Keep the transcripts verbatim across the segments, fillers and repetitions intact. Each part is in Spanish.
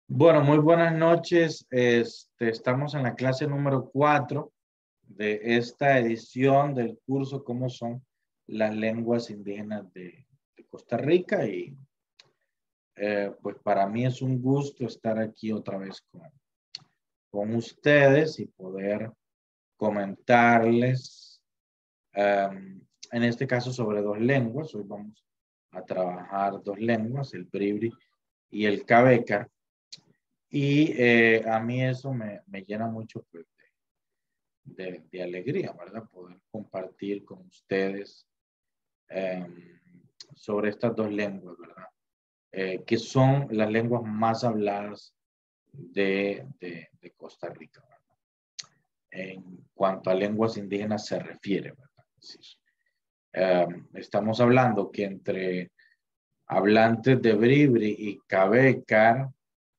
Bueno, muy buenas noches. Este, estamos en la clase número cuatro de esta edición del curso ¿Cómo son las lenguas indígenas de, de Costa Rica? Y eh, pues para mí es un gusto estar aquí otra vez con, con ustedes y poder comentarles, um, en este caso sobre dos lenguas. Hoy vamos a trabajar dos lenguas, el bribri y el cabecar. Y eh, a mí eso me, me llena mucho pues, de, de, de, alegría, ¿verdad? Poder compartir con ustedes eh, sobre estas dos lenguas, ¿verdad? Eh, que son las lenguas más habladas de, de, de Costa Rica, ¿verdad? En cuanto a lenguas indígenas se refiere, ¿verdad? Es decir, eh, estamos hablando que entre hablantes de bribri y cabecar,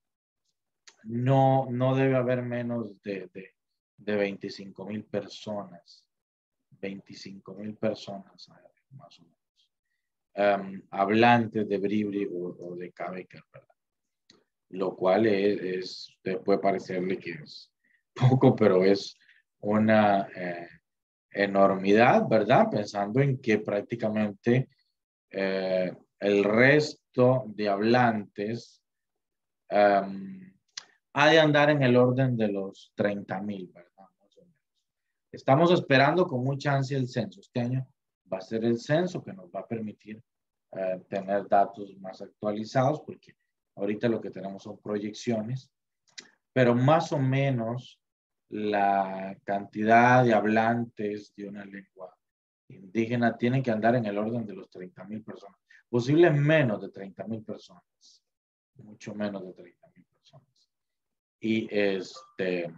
no, no debe haber menos de, de, de veinticinco mil personas. veinticinco mil personas, más o menos. Um, hablantes de bribri o, o de cabecar, ¿verdad? Lo cual es, es, usted puede parecerle que es poco, pero es una eh, enormidad, ¿verdad? Pensando en que prácticamente eh, el resto de hablantes um, ha de andar en el orden de los treinta mil, ¿verdad? Más o menos. Estamos esperando con mucha ansia el censo. Este año va a ser el censo que nos va a permitir eh, tener datos más actualizados, porque ahorita lo que tenemos son proyecciones, pero más o menos la cantidad de hablantes de una lengua indígena tiene que andar en el orden de los treinta mil personas, posible menos de treinta mil personas, mucho menos de treinta mil personas. Y, este,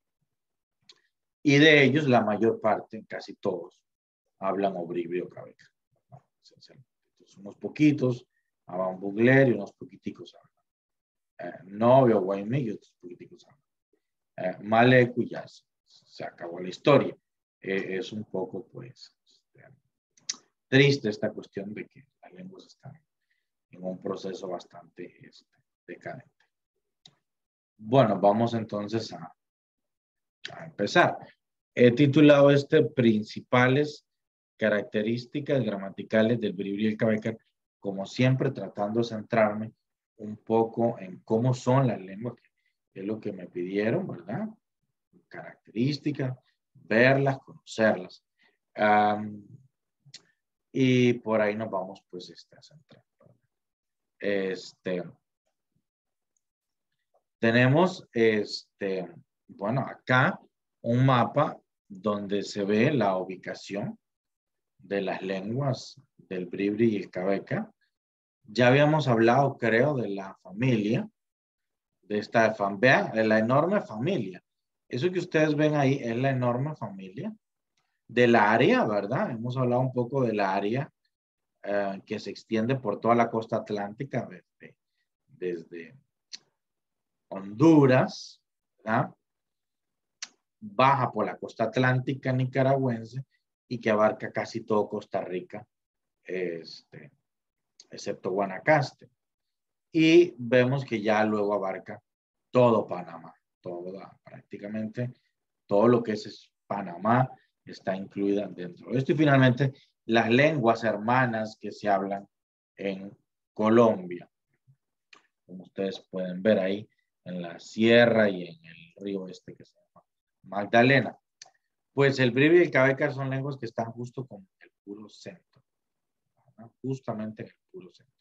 y de ellos, la mayor parte, casi todos, hablan o bribri o cabeca. ¿No? Entonces, unos poquitos hablan bugler y unos poquiticos hablan eh, novio, guaymi y otros poquiticos hablan eh, maleco y ya se, se acabó la historia. Eh, es un poco, pues, este, triste esta cuestión de que las lenguas están en un proceso bastante este, decadente. Bueno, vamos entonces a, a empezar. He titulado este Principales características gramaticales del bribri y el cabecar, como siempre tratando de centrarme un poco en cómo son las lenguas, que es lo que me pidieron, ¿verdad? Características, verlas, conocerlas. Um, y por ahí nos vamos pues este, a centrar. Este, tenemos, este, bueno, acá un mapa donde se ve la ubicación de las lenguas del bribri y el cabeca. Ya habíamos hablado, creo, de la familia, de esta familia, de la enorme familia. Eso que ustedes ven ahí es la enorme familia del área, ¿verdad? Hemos hablado un poco del área eh, que se extiende por toda la costa atlántica desde, desde Honduras, ¿verdad? Baja por la costa atlántica nicaragüense y que abarca casi todo Costa Rica, este, excepto Guanacaste. Y vemos que ya luego abarca todo Panamá, toda, prácticamente todo lo que es Panamá está incluida dentro de esto. Y finalmente, las lenguas hermanas que se hablan en Colombia, como ustedes pueden ver ahí en la sierra y en el río este que se llama Magdalena. Pues el bribri y el cabecar son lenguas que están justo con el puro centro, ¿no? Justamente en el puro centro.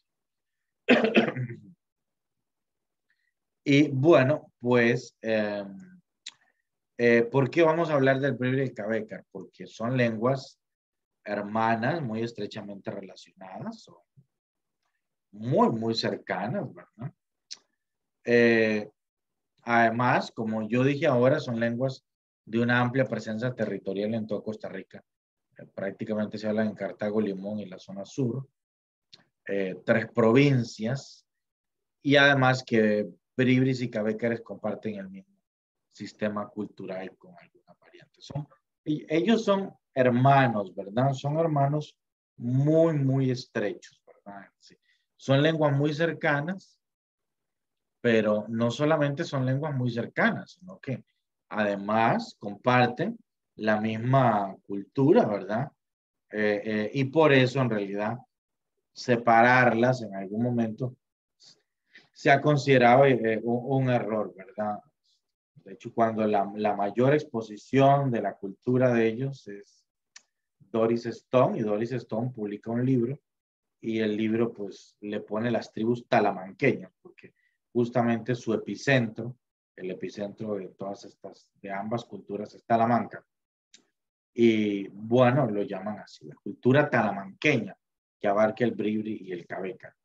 Y bueno, pues, eh, eh, ¿por qué vamos a hablar del bribri y el cabecar? Porque son lenguas hermanas muy estrechamente relacionadas, son muy, muy cercanas, ¿verdad? Eh, además, como yo dije ahora, son lenguas de una amplia presencia territorial en toda Costa Rica. Eh, prácticamente se habla en Cartago, Limón y la zona sur. Eh, tres provincias. Y además que bribris y cabecares comparten el mismo sistema cultural con alguna variante. Son, y ellos son hermanos, ¿verdad? Son hermanos muy, muy estrechos, ¿verdad? Sí. Son lenguas muy cercanas, pero no solamente son lenguas muy cercanas, sino que además comparten la misma cultura, ¿verdad? Eh, eh, y por eso en realidad separarlas en algún momento se ha considerado eh, un, un error, ¿verdad? De hecho, cuando la, la mayor exposición de la cultura de ellos es Doris Stone, y Doris Stone publica un libro, y el libro pues le pone las tribus talamanqueñas, porque justamente su epicentro, el epicentro de todas estas, de ambas culturas es Talamanca. Y bueno, lo llaman así, la cultura talamanqueña, que abarca el bribri y el cabeca.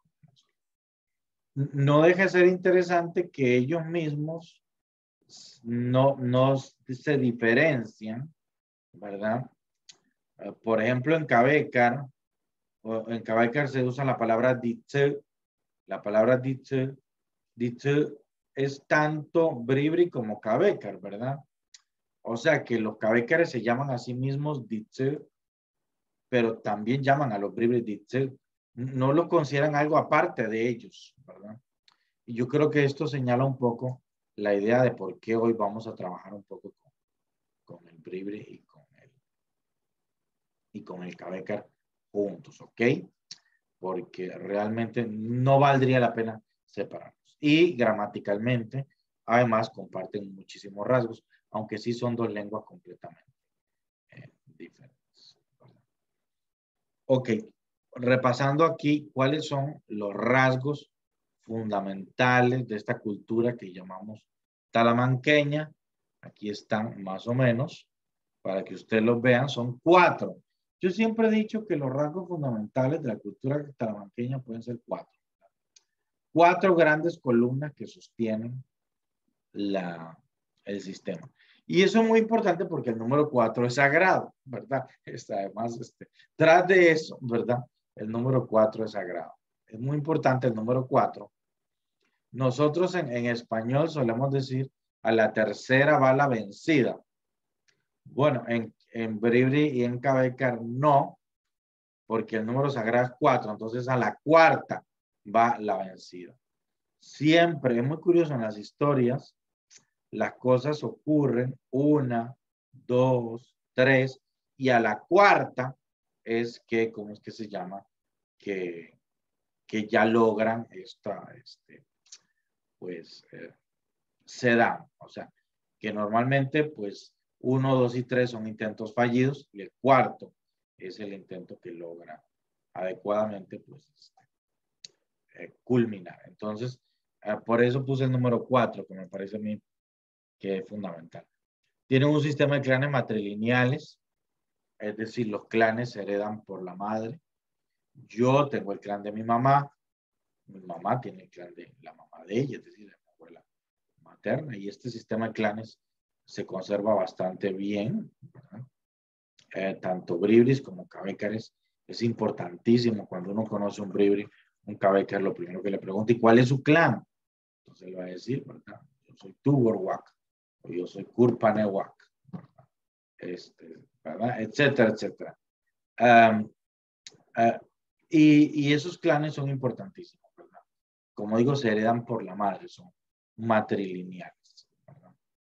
No deja de ser interesante que ellos mismos no, no se diferencian, ¿verdad? Por ejemplo, en Cabecar, en Cabecar se usa la palabra ditse. La palabra ditse, ditse es tanto bribri como Cabecar, ¿verdad? O sea que los Cabecares se llaman a sí mismos ditse, pero también llaman a los bribri ditse. No lo consideran algo aparte de ellos, ¿verdad? Y yo creo que esto señala un poco la idea de por qué hoy vamos a trabajar un poco con, con el bribri y con el, y con el Cabecar juntos, ¿ok? Porque realmente no valdría la pena separarlos. Y gramaticalmente, además, comparten muchísimos rasgos, aunque sí son dos lenguas completamente eh, diferentes. Ok, repasando aquí, ¿cuáles son los rasgos fundamentales de esta cultura que llamamos talamanqueña? Aquí están más o menos, para que ustedes los vean, son cuatro. Yo siempre he dicho que los rasgos fundamentales de la cultura talamanqueña pueden ser cuatro. Cuatro grandes columnas que sostienen la, el sistema. Y eso es muy importante porque el número cuatro es sagrado, ¿verdad? Está además, este, tras de eso, ¿verdad? El número cuatro es sagrado. Es muy importante el número cuatro. Nosotros en, en español solemos decir a la tercera va la vencida. Bueno, en, en bribri y en cabecar no, porque el número sagrado es cuatro, entonces a la cuarta va la vencida. Siempre, es muy curioso en las historias, las cosas ocurren una, dos, tres, y a la cuarta es que, ¿cómo es que se llama? Que, que ya logran esta, este, pues, eh, se dan. O sea, que normalmente, pues, uno, dos y tres son intentos fallidos, y el cuarto es el intento que logra adecuadamente, pues, este, eh, culminar. Entonces, eh, por eso puse el número cuatro, que me parece a mí que es fundamental. Tienen un sistema de clanes matrilineales, es decir, los clanes se heredan por la madre. Yo tengo el clan de mi mamá, mi mamá tiene el clan de la mamá de ella, es decir, de mi abuela materna, y este sistema de clanes se conserva bastante bien, ¿verdad? Eh, tanto bribris como cabecares. Es importantísimo cuando uno conoce un bribri, un cabecar, lo primero que le pregunta, ¿y cuál es su clan? Entonces le va a decir, ¿verdad? Yo soy Tuborwak, o yo soy Kurpanewak, este, ¿verdad? Etcétera, etcétera. Um, uh, y, y esos clanes son importantísimos, ¿verdad? Como digo, se heredan por la madre, son matrilineales, ¿verdad?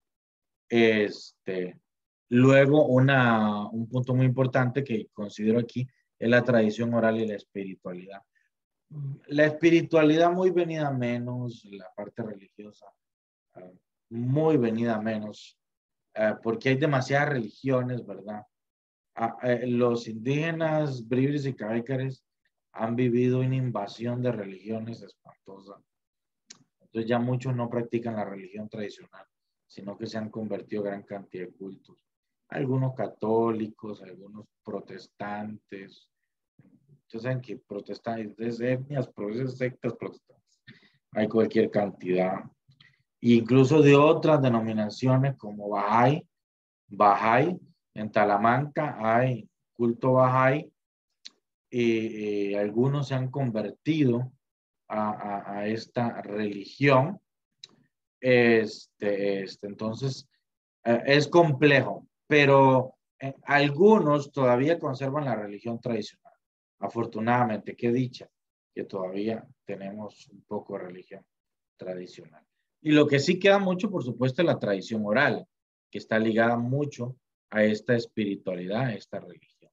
Este, luego, una, un punto muy importante que considero aquí es la tradición oral y la espiritualidad. La espiritualidad muy venida menos, la parte religiosa uh, muy venida menos, uh, porque hay demasiadas religiones, ¿verdad? Ah, eh, los indígenas, bribris y cabecares han vivido una invasión de religiones espantosa. Entonces ya muchos no practican la religión tradicional, sino que se han convertido en gran cantidad de cultos. Algunos católicos, algunos protestantes. Ustedes saben que protestantes, etnias, sectas protestantes. Hay cualquier cantidad. E incluso de otras denominaciones como Bahá'í, Bahá'í, en Talamanca hay culto Bahá'í, y eh, algunos se han convertido a, a, a esta religión. Este, este, entonces, eh, es complejo, pero eh, algunos todavía conservan la religión tradicional. Afortunadamente, qué dicha que todavía tenemos un poco de religión tradicional. Y lo que sí queda mucho, por supuesto, es la tradición oral, que está ligada mucho a esta espiritualidad, a esta religión.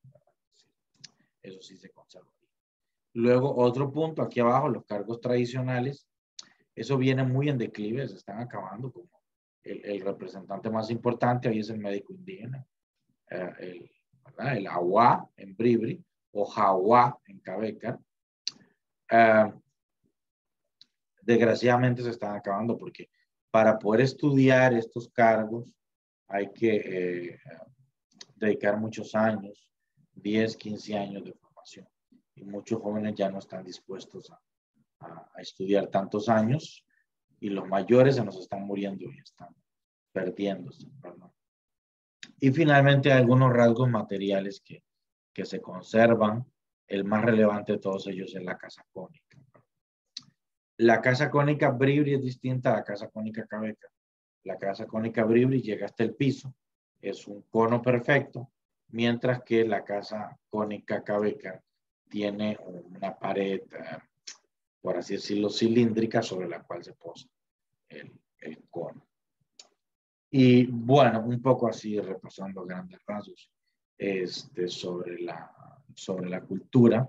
Eso sí se conserva. Luego, otro punto, aquí abajo, los cargos tradicionales. Eso viene muy en declive, se están acabando. Como el, el representante más importante ahí es el médico indígena, eh, el, ¿verdad? el Awa en Bribri o Jawa en Cabeca. Uh, desgraciadamente se están acabando porque para poder estudiar estos cargos hay que eh, dedicar muchos años, diez, quince años de formación. Y muchos jóvenes ya no están dispuestos a, a, a estudiar tantos años y los mayores se nos están muriendo y están perdiéndose, ¿verdad? Y finalmente hay algunos rasgos materiales que, que se conservan. El más relevante de todos ellos es la casa cónica. La casa cónica Bribri es distinta a la casa cónica Cabeca. La casa cónica Bribri llega hasta el piso, es un cono perfecto, mientras que la casa cónica Cabeca tiene una pared, por así decirlo, cilíndrica sobre la cual se posa el, el cono. Y bueno, un poco así repasando grandes rasgos este, sobre, la, sobre la cultura.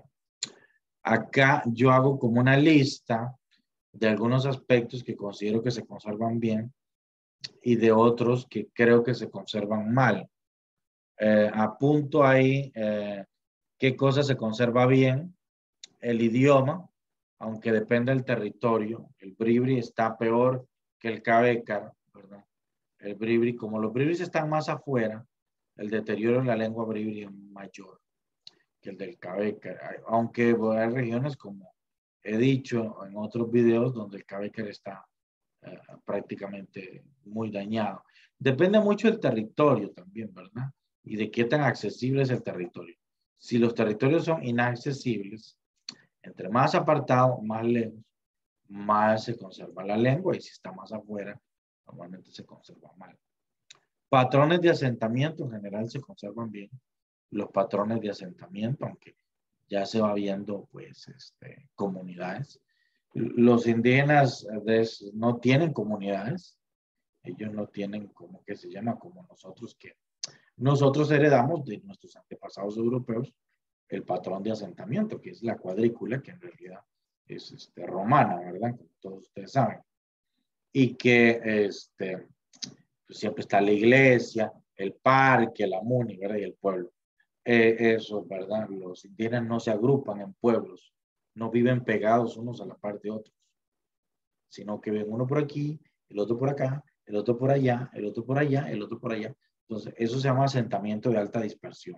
Acá yo hago como una lista de algunos aspectos que considero que se conservan bien y de otros que creo que se conservan mal. Eh, apunto ahí eh, qué cosa se conserva bien. El idioma, aunque depende del territorio. El Bribri está peor que el Cabecar, ¿verdad? El Bribri, como los Bribris están más afuera, el deterioro en la lengua Bribri es mayor que el del Cabecar. Aunque hay regiones, como he dicho en otros videos, donde el Cabecar está eh, prácticamente muy dañado. Depende mucho del territorio también, ¿verdad? Y de qué tan accesible es el territorio. Si los territorios son inaccesibles, entre más apartado, más lejos, más se conserva la lengua, y si está más afuera, normalmente se conserva mal. Patrones de asentamiento en general se conservan bien. Los patrones de asentamiento, aunque ya se va viendo, pues, este, comunidades. Los indígenas de, no tienen comunidades. Ellos no tienen, como que se llama, como nosotros, que nosotros heredamos de nuestros antepasados europeos el patrón de asentamiento, que es la cuadrícula, que en realidad es este, romana, ¿verdad? Como todos ustedes saben. Y que este, pues siempre está la iglesia, el parque, la muni, ¿verdad? Y el pueblo. Eh, eso, ¿verdad? Los indígenas no se agrupan en pueblos, no viven pegados unos a la par de otros, sino que ven uno por aquí, el otro por acá, el otro por allá, el otro por allá, el otro por allá. Entonces, eso se llama asentamiento de alta dispersión.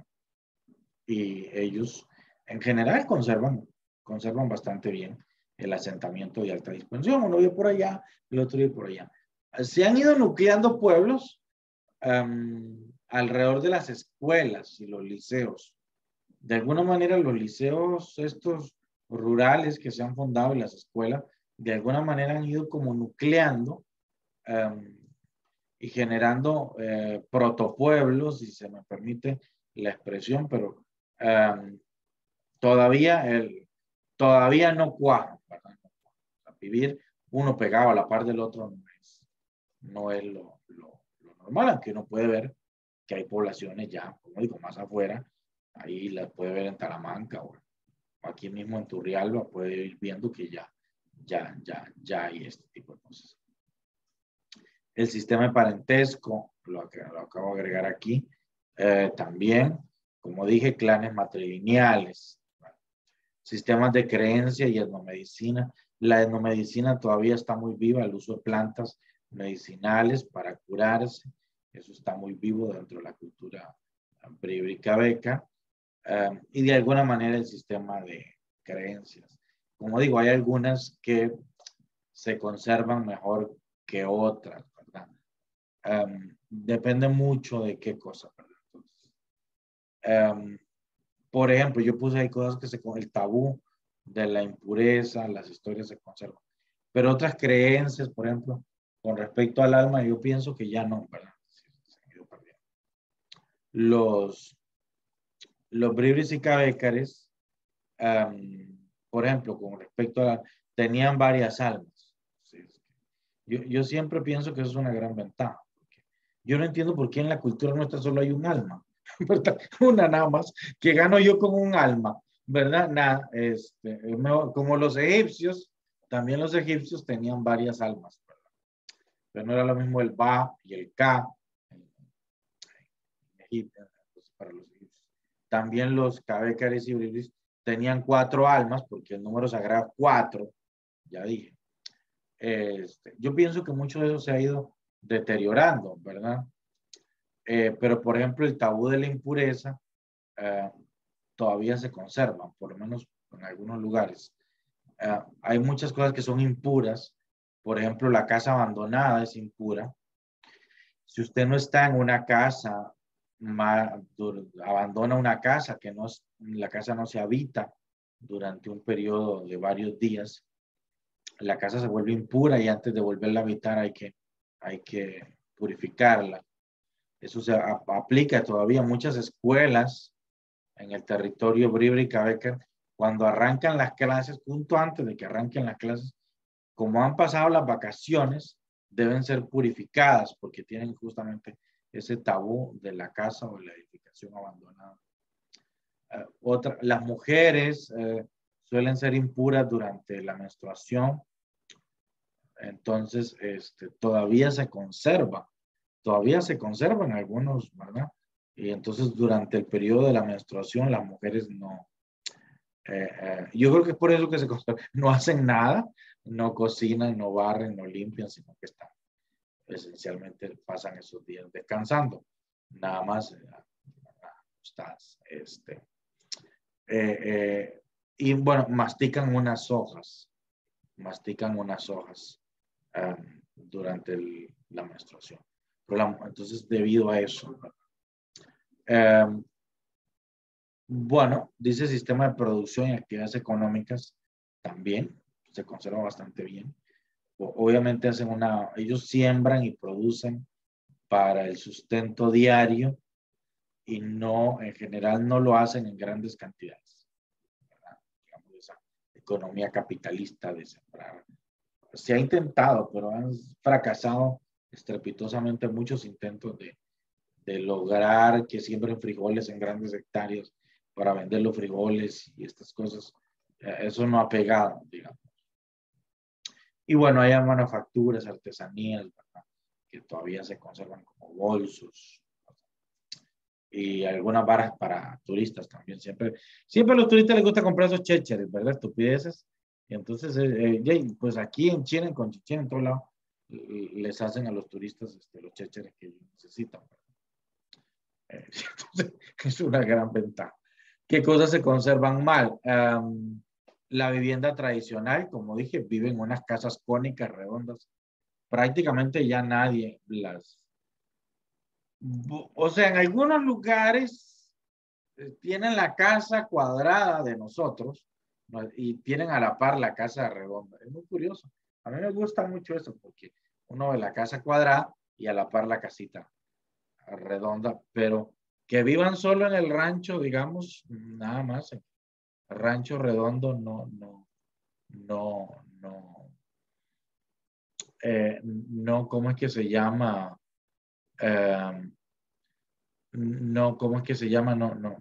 Y ellos, en general, conservan, conservan bastante bien el asentamiento de alta dispersión. Uno vive por allá, el otro vive por allá. Se han ido nucleando pueblos um, alrededor de las escuelas y los liceos. De alguna manera, los liceos estos rurales que se han fundado en las escuelas, de alguna manera han ido como nucleando um, y generando eh, protopueblos, si se me permite la expresión, pero um, todavía, el, todavía no cuaja, ¿verdad? O sea, vivir uno pegado a la par del otro no es, no es lo, lo, lo normal, aunque uno puede ver que hay poblaciones ya, como digo, más afuera, ahí las puede ver en Talamanca o aquí mismo en Turrialba, puede ir viendo que ya, ya, ya, ya hay este tipo de cosas. El sistema de parentesco, lo, lo acabo de agregar aquí, eh, también, como dije, clanes matrilineales, ¿vale? Sistemas de creencia y etnomedicina. La etnomedicina todavía está muy viva, el uso de plantas medicinales para curarse, eso está muy vivo dentro de la cultura bribri-cabeca. Um, y de alguna manera el sistema de creencias. Como digo, hay algunas que se conservan mejor que otras, ¿verdad? Um, depende mucho de qué cosa, ¿verdad? Entonces, um, por ejemplo, yo puse ahí cosas que se con el tabú de la impureza, las historias se conservan. Pero otras creencias, por ejemplo, con respecto al alma, yo pienso que ya no, ¿verdad? Se, se han ido perdiendo. Los, los bribris y cabécares, um, por ejemplo, con respecto a, tenían varias almas. ¿Sí? Yo, yo siempre pienso que eso es una gran ventaja. Yo no entiendo por qué en la cultura nuestra solo hay un alma, ¿verdad? Una nada más, que gano yo con un alma, ¿verdad? Nada, este, como los egipcios, también los egipcios tenían varias almas, ¿verdad? Pero no era lo mismo el Ba y el Ka en Egipto, para los egipcios. También los Cabécares y Bribris tenían cuatro almas, porque el número sagrado cuatro, ya dije. Este, yo pienso que mucho de eso se ha ido deteriorando, ¿verdad? Eh, pero, por ejemplo, el tabú de la impureza eh, todavía se conserva, por lo menos en algunos lugares. Eh, hay muchas cosas que son impuras. Por ejemplo, la casa abandonada es impura. Si usted no está en una casa, ma, abandona una casa, que no es, la casa no se habita durante un periodo de varios días, la casa se vuelve impura y antes de volverla a habitar hay que, hay que purificarla. Eso se a, aplica todavía en muchas escuelas en el territorio Bribri y Cabeca. Cuando arrancan las clases, junto antes de que arranquen las clases, como han pasado las vacaciones, deben ser purificadas porque tienen justamente ese tabú de la casa o la edificación abandonada. Uh, otra, las mujeres uh, suelen ser impuras durante la menstruación, entonces este, todavía se conserva, todavía se conservan algunos, ¿verdad? Y entonces durante el periodo de la menstruación las mujeres no, eh, eh, yo creo que es por eso que se conservan, no hacen nada, no cocinan, no barren, no limpian, sino que están, esencialmente pasan esos días descansando, nada más, eh, estás, este, eh, eh, y bueno, mastican unas hojas, mastican unas hojas um, durante el, la menstruación. La, entonces, debido a eso, um, bueno, dice sistema de producción y actividades económicas también se conserva bastante bien. O, obviamente hacen una, ellos siembran y producen para el sustento diario y no, en general no lo hacen en grandes cantidades. ¿Verdad? Digamos, esa economía capitalista de sembrar. Se ha intentado, pero han fracasado estrepitosamente muchos intentos de, de lograr que siembren frijoles en grandes hectáreas para vender los frijoles y estas cosas. Eso no ha pegado, digamos. Y bueno, hay manufacturas, artesanías, ¿verdad? Que todavía se conservan como bolsos y algunas varas para turistas también. Siempre, siempre a los turistas les gusta comprar esos chécheres, ¿verdad? Estupideces. Y entonces, eh, eh, pues aquí en China, en Conchinchina, en todo lado, les hacen a los turistas este, los chécheres que ellos necesitan. Eh, entonces, es una gran ventaja. ¿Qué cosas se conservan mal? Um, la vivienda tradicional, como dije, viven en unas casas cónicas, redondas. Prácticamente ya nadie las... O sea, en algunos lugares tienen la casa cuadrada de nosotros, ¿no? Y tienen a la par la casa redonda. Es muy curioso. A mí me gusta mucho eso porque uno ve la casa cuadrada y a la par la casita redonda, pero que vivan solo en el rancho, digamos, nada más. El rancho redondo no, no, no, no, eh, no, ¿cómo es que se llama? Eh, no, ¿cómo es que se llama? No, no.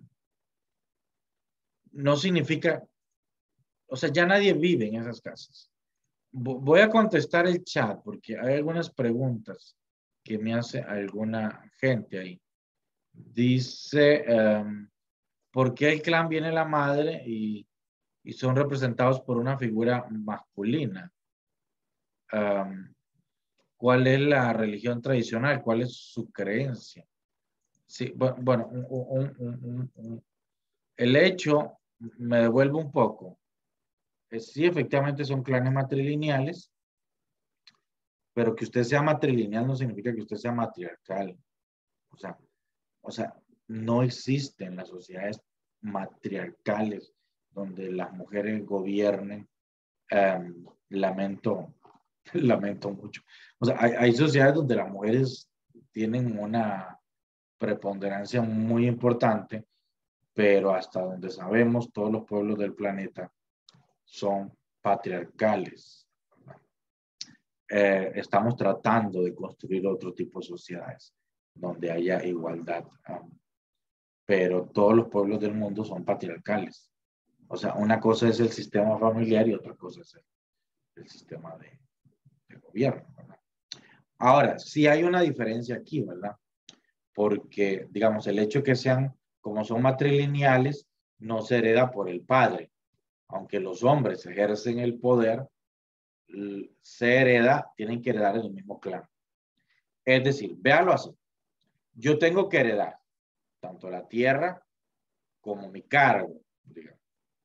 No significa, o sea, ya nadie vive en esas casas. Voy a contestar el chat porque hay algunas preguntas que me hace alguna gente ahí. Dice, um, ¿por qué el clan viene la madre y, y son representados por una figura masculina? Um, ¿Cuál es la religión tradicional? ¿Cuál es su creencia? Sí, bueno, un, un, un, un, el hecho me devuelve un poco. Sí, efectivamente son clanes matrilineales, pero que usted sea matrilineal no significa que usted sea matriarcal. O sea, o sea, no existen las sociedades matriarcales donde las mujeres gobiernen. Um, lamento, lamento mucho. O sea, hay, hay sociedades donde las mujeres tienen una preponderancia muy importante, pero hasta donde sabemos, todos los pueblos del planeta son patriarcales. eh, estamos tratando de construir otro tipo de sociedades donde haya igualdad. Um, pero todos los pueblos del mundo son patriarcales. O sea, una cosa es el sistema familiar y otra cosa es el, el sistema de, de gobierno, ¿verdad? Ahora, sí hay una diferencia aquí, ¿verdad? Porque, digamos, el hecho de que sean, como son matrilineales, no se hereda por el padre. Aunque los hombres ejercen el poder, se hereda, tienen que heredar en el mismo clan. Es decir, véalo así. Yo tengo que heredar tanto la tierra como mi cargo, digamos.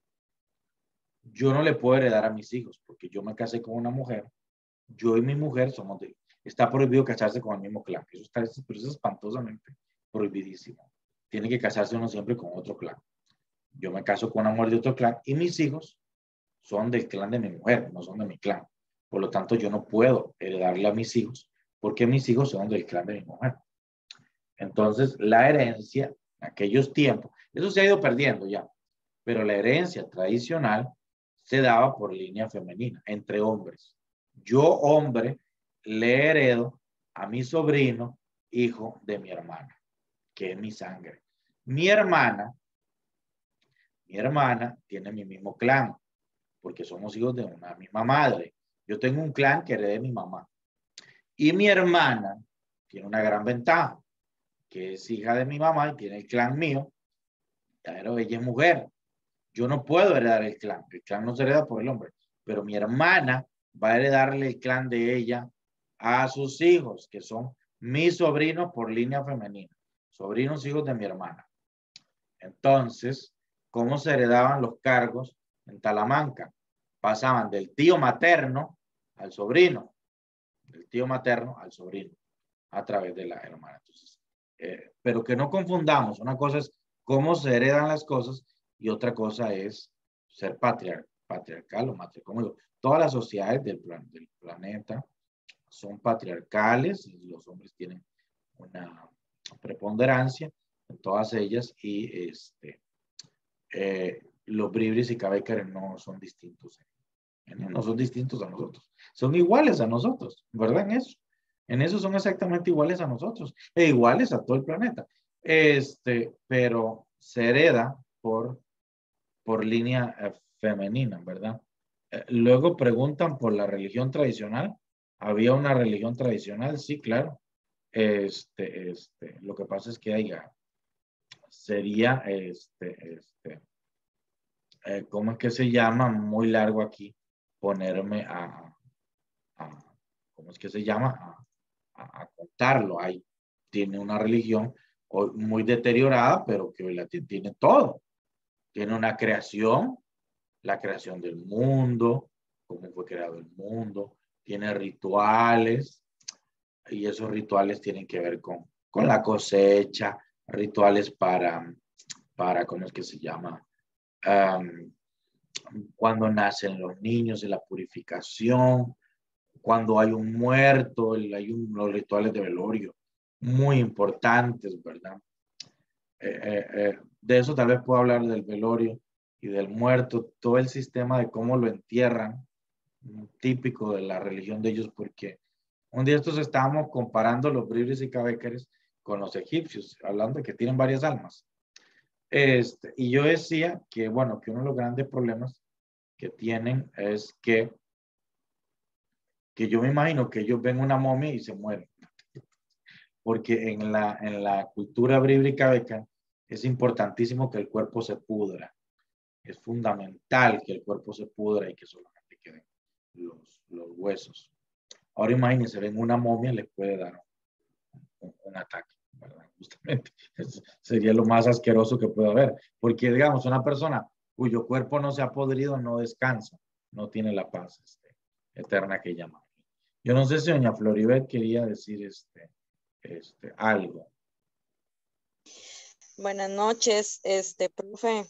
Yo no le puedo heredar a mis hijos porque yo me casé con una mujer. Yo y mi mujer somos de... Está prohibido casarse con el mismo clan. Eso está pero eso es espantosamente prohibidísimo. Tiene que casarse uno siempre con otro clan. Yo me caso con una mujer de otro clan y mis hijos son del clan de mi mujer, no son de mi clan. Por lo tanto, yo no puedo heredarle a mis hijos porque mis hijos son del clan de mi mujer. Entonces, la herencia en aquellos tiempos, eso se ha ido perdiendo ya, pero la herencia tradicional se daba por línea femenina, entre hombres. Yo, hombre, le heredo a mi sobrino, hijo de mi hermana, que es mi sangre. Mi hermana, mi hermana tiene mi mismo clan, porque somos hijos de una misma madre. Yo tengo un clan que heredé de mi mamá. Y mi hermana tiene una gran ventaja, que es hija de mi mamá y tiene el clan mío, pero ella es mujer. Yo no puedo heredar el clan. El clan no se hereda por el hombre. Pero mi hermana va a heredarle el clan de ella a sus hijos, que son mis sobrinos por línea femenina. Sobrinos hijos de mi hermana. Entonces, ¿cómo se heredaban los cargos en Talamanca? Pasaban del tío materno al sobrino. Del tío materno al sobrino. A través de la hermana. Entonces, eh, pero que no confundamos. Una cosa es cómo se heredan las cosas y otra cosa es ser patriar patriarcal o matriarcal. Como digo, todas las sociedades del, plan del planeta son patriarcales y los hombres tienen una preponderancia en todas ellas y este, eh, los bribris y cabécares no son distintos. No son distintos a nosotros. Son iguales a nosotros, ¿verdad? En eso. En eso son exactamente iguales a nosotros e iguales a todo el planeta. Este, pero se hereda por, por línea eh, femenina, ¿verdad? Eh, luego preguntan por la religión tradicional. ¿Había una religión tradicional? Sí, claro. Este, este, lo que pasa es que haya, sería, este, este, eh, ¿cómo es que se llama? Muy largo aquí ponerme a, a ¿cómo es que se llama? A, a, a contarlo. Ahí tiene una religión muy deteriorada, pero que hoy la tiene todo. Tiene una creación, la creación del mundo, cómo fue creado el mundo, tiene rituales, y esos rituales tienen que ver con, con la cosecha, rituales para, para, ¿cómo es que se llama? Um, cuando nacen los niños, en la purificación, cuando hay un muerto, hay un, los rituales de velorio, muy importantes, ¿verdad? Eh, eh, eh, de eso tal vez puedo hablar del velorio y del muerto, todo el sistema de cómo lo entierran, típico de la religión de ellos, porque un día estos estábamos comparando los bribris y cabécares con los egipcios, hablando de que tienen varias almas. Este, y yo decía que, bueno, que uno de los grandes problemas que tienen es que, que yo me imagino que ellos ven una momia y se mueren. Porque en la, en la cultura bribri y cabécar es importantísimo que el cuerpo se pudra. Es fundamental que el cuerpo se pudra y que solamente queden los, los huesos. Ahora imagínense, ven una momia, les puede dar un, un ataque, ¿verdad? Justamente, eso sería lo más asqueroso que puede haber, porque digamos, una persona cuyo cuerpo no se ha podrido no descansa, no tiene la paz este, eterna que llama. Yo no sé si doña Floribet quería decir este, este, algo. Buenas noches, este, profe.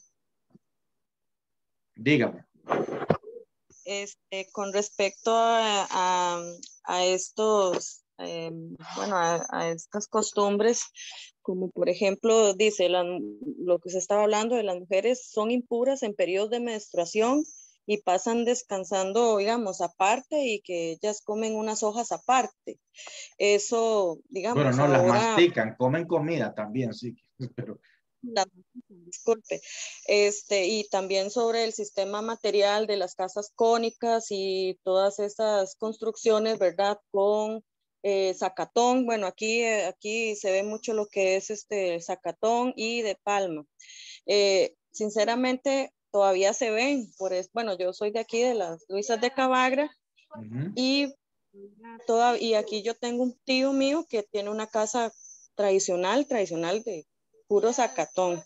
Dígame. Este, con respecto a, a, a estos, eh, bueno, a, a estas costumbres, como por ejemplo, dice la, lo que se estaba hablando de las mujeres son impuras en periodos de menstruación y pasan descansando, digamos, aparte y que ellas comen unas hojas aparte. Eso, Bueno, digamos, no, las ahora, mastican, comen comida también, sí, pero la- disculpe, este, y también sobre el sistema material de las casas cónicas y todas esas construcciones, ¿verdad? Con eh, zacatón, bueno, aquí, eh, aquí se ve mucho lo que es este zacatón y de palma. Eh, sinceramente, todavía se ven, por es, bueno, yo soy de aquí, de las Luisas de Cabagra, ujú. y, toda, y aquí yo tengo un tío mío que tiene una casa tradicional, tradicional de puro zacatón.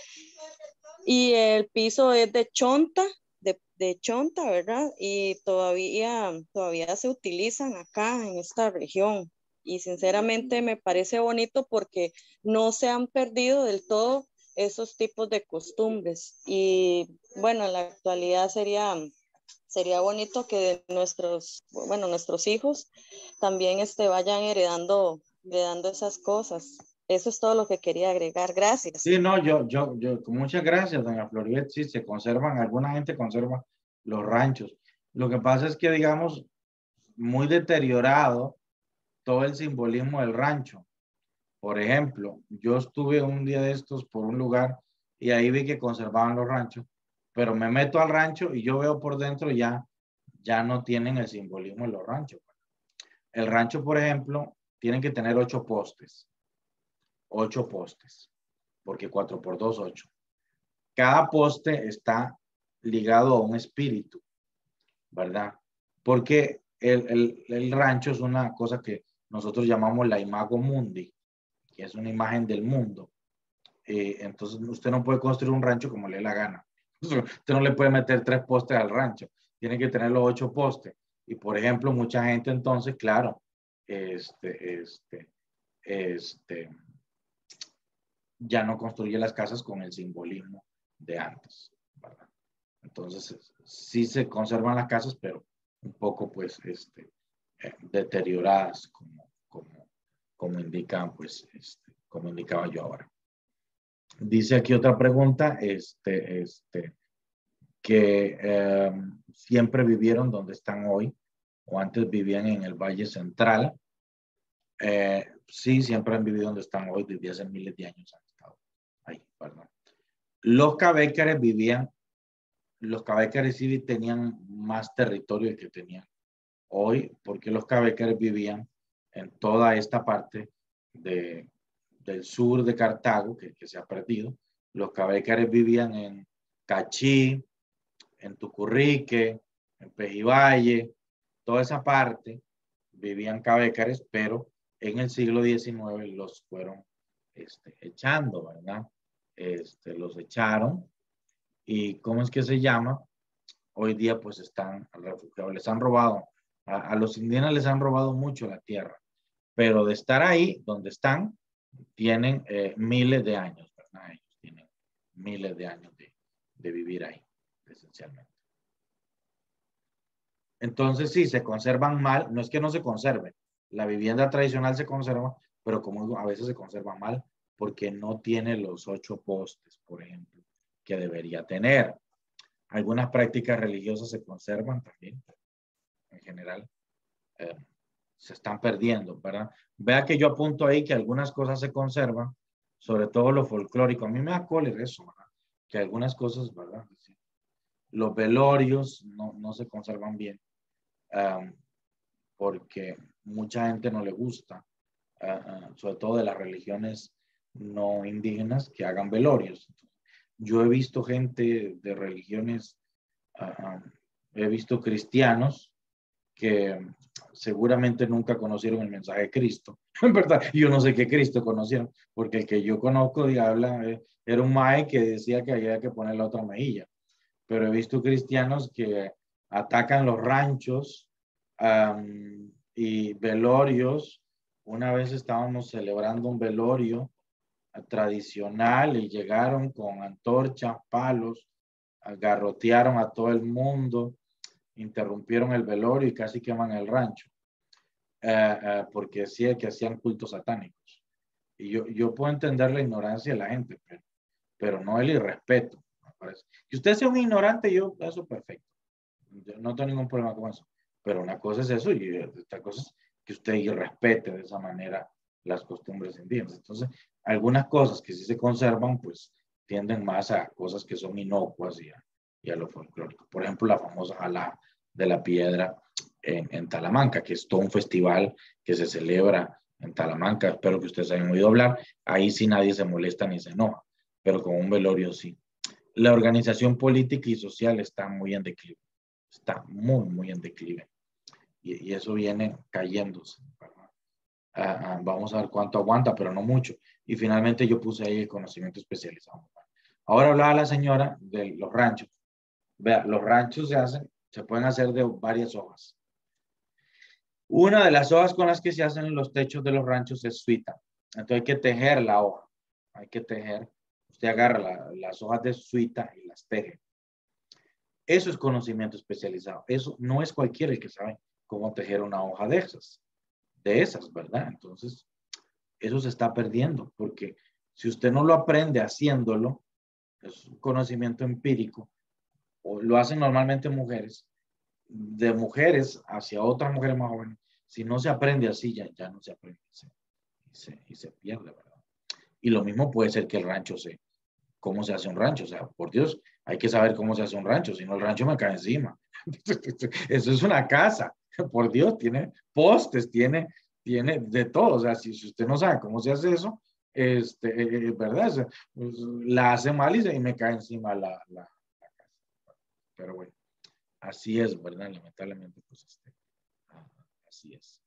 Y el piso es de chonta, de, de chonta, ¿verdad? Y todavía, todavía se utilizan acá en esta región. Y sinceramente me parece bonito porque no se han perdido del todo esos tipos de costumbres. Y bueno, en la actualidad sería, sería bonito que nuestros, bueno, nuestros hijos también este, vayan heredando, heredando esas cosas. Eso es todo lo que quería agregar. Gracias. Sí, no, yo, yo, yo, muchas gracias, doña Floribet, sí, se conservan, alguna gente conserva los ranchos. Lo que pasa es que, digamos, muy deteriorado todo el simbolismo del rancho. Por ejemplo, yo estuve un día de estos por un lugar y ahí vi que conservaban los ranchos, pero me meto al rancho y yo veo por dentro ya, ya no tienen el simbolismo de los ranchos. El rancho, por ejemplo, tienen que tener ocho postes, ocho postes, porque cuatro por dos, ocho. Cada poste está ligado a un espíritu, ¿verdad? Porque el, el, el rancho es una cosa que nosotros llamamos la imago mundi, que es una imagen del mundo. Eh, entonces usted no puede construir un rancho como le dé la gana. Usted no le puede meter tres postes al rancho, tiene que tener los ocho postes. Y por ejemplo, mucha gente entonces, claro, este, este, este, ya no construye las casas con el simbolismo de antes, ¿verdad? Entonces, sí se conservan las casas, pero un poco, pues, este, eh, deterioradas, como, como, como indican, pues, este, como indicaba yo ahora. Dice aquí otra pregunta, este, este, que eh, siempre vivieron donde están hoy, o antes vivían en el Valle Central. Eh, sí, siempre han vivido donde están hoy, desde hace miles de años han estado ahí, perdón. Los cabécares vivían, los cabécares sí tenían más territorio del que tenían hoy, porque los cabécares vivían en toda esta parte de, del sur de Cartago, que, que se ha perdido. Los cabécares vivían en Cachí, en Tucurrique, en Pejivalle, toda esa parte vivían cabécares, pero en el siglo diecinueve los fueron este, echando, ¿verdad? Este, los echaron. ¿Y cómo es que se llama? Hoy día pues están refugiados, les han robado, a, a los indígenas les han robado mucho la tierra, pero de estar ahí donde están, tienen eh, miles de años, ¿verdad? Ellos tienen miles de años de, de vivir ahí, esencialmente. Entonces, sí, se conservan mal, no es que no se conserve, la vivienda tradicional se conserva, pero como a veces se conserva mal, porque no tiene los ocho postes, por ejemplo, que debería tener. Algunas prácticas religiosas se conservan también, en general, eh, se están perdiendo, ¿verdad? Vea que yo apunto ahí que algunas cosas se conservan, sobre todo lo folclórico. A mí me da cólera eso, ¿verdad? Que algunas cosas, ¿verdad? Los velorios no, no se conservan bien. Um, porque mucha gente no le gusta, uh, uh, sobre todo de las religiones no indígenas, que hagan velorios. Yo he visto gente de religiones, uh, he visto cristianos que seguramente nunca conocieron el mensaje de Cristo, en verdad, yo no sé qué Cristo conocieron, porque el que yo conozco, y habla, eh, era un mae que decía que había que poner la otra mejilla, pero he visto cristianos que atacan los ranchos, um, y velorios. Una vez estábamos celebrando un velorio uh, tradicional y llegaron con antorchas, palos, agarrotearon a todo el mundo, interrumpieron el velorio y casi queman el rancho, uh, uh, porque decía que hacían cultos satánicos. Y yo, yo puedo entender la ignorancia de la gente, pero, pero no el irrespeto. Me parece. Que usted sea un ignorante, yo, eso perfecto. Yo no tengo ningún problema con eso. Pero una cosa es eso y otra cosa es que usted respete de esa manera las costumbres indígenas. Entonces, algunas cosas que sí se conservan, pues tienden más a cosas que son inocuas y a, y a lo folclórico. Por ejemplo, la famosa jalá de la piedra en, en Talamanca, que es todo un festival que se celebra en Talamanca. Espero que ustedes hayan oído hablar. Ahí sí nadie se molesta ni se enoja, pero con un velorio sí. La organización política y social está muy en declive. Está muy, muy en declive. Y, y eso viene cayéndose. Uh, uh, vamos a ver cuánto aguanta, pero no mucho. Y finalmente yo puse ahí el conocimiento especializado. Ahora hablaba la señora de los ranchos. Vea, los ranchos se hacen, se pueden hacer de varias hojas. Una de las hojas con las que se hacen los techos de los ranchos es suita. Entonces hay que tejer la hoja. Hay que tejer. Usted agarra la, las hojas de suita y las teje. Eso es conocimiento especializado. Eso no es cualquiera el que sabe cómo tejer una hoja de esas. De esas, ¿verdad? Entonces, eso se está perdiendo, porque si usted no lo aprende haciéndolo, es un conocimiento empírico, o lo hacen normalmente mujeres, de mujeres hacia otras mujeres más jóvenes, si no se aprende así, ya, ya no se aprende, se, y, se, y se pierde, ¿verdad? Y lo mismo puede ser que el rancho se, cómo se hace un rancho, o sea, por Dios, hay que saber cómo se hace un rancho, si no el rancho me cae encima. Eso es una casa, por Dios, tiene postes, tiene, tiene de todo, o sea, si, si usted no sabe cómo se hace eso, este, eh, ¿verdad? O sea, pues, la hace mal y, se, y me cae encima la, la, la casa. Pero bueno, así es, ¿verdad? Lamentablemente, pues, este, así es.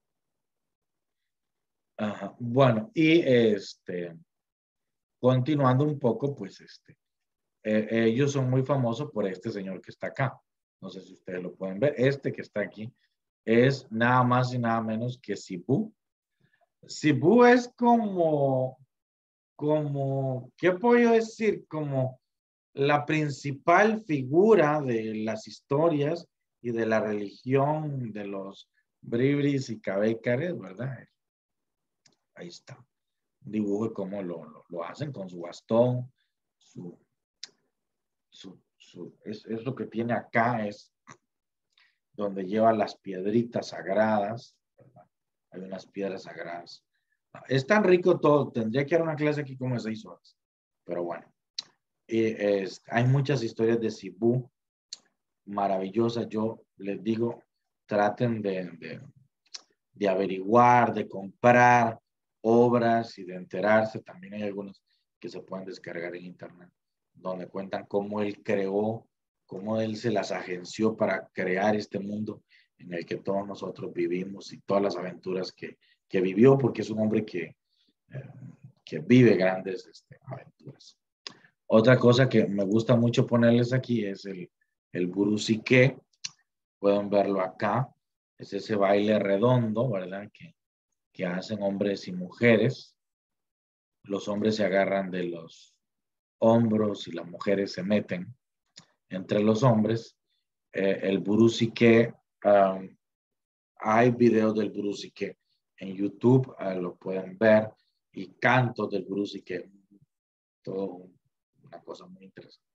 Ajá. Bueno, y este, continuando un poco, pues, este, eh, ellos son muy famosos por este señor que está acá. No sé si ustedes lo pueden ver. Este que está aquí es nada más y nada menos que Cibú. Cibú es como, como, ¿qué puedo yo decir? Como la principal figura de las historias y de la religión de los bribris y cabécares, ¿verdad? Ahí está. Dibujo cómo lo, lo, lo hacen con su bastón, su, su, su es, es lo que tiene acá, es donde lleva las piedritas sagradas, ¿verdad? Hay unas piedras sagradas. Es tan rico todo, tendría que dar una clase aquí como de seis horas, pero bueno. Y es, hay muchas historias de Cibú maravillosas, yo les digo, traten de, de, de averiguar, de comprar obras y de enterarse, también hay algunos que se pueden descargar en internet, donde cuentan cómo él creó, cómo él se las agenció para crear este mundo en el que todos nosotros vivimos y todas las aventuras que, que vivió, porque es un hombre que, eh, que vive grandes este, aventuras. Otra cosa que me gusta mucho ponerles aquí es el, el burusique. Pueden verlo acá. Es ese baile redondo, ¿verdad? Que, que hacen hombres y mujeres. Los hombres se agarran de los hombros y las mujeres se meten entre los hombres. Eh, el burusique, um, hay videos del burusique en YouTube, uh, lo pueden ver, y cantos del burusique. Todo una cosa muy interesante.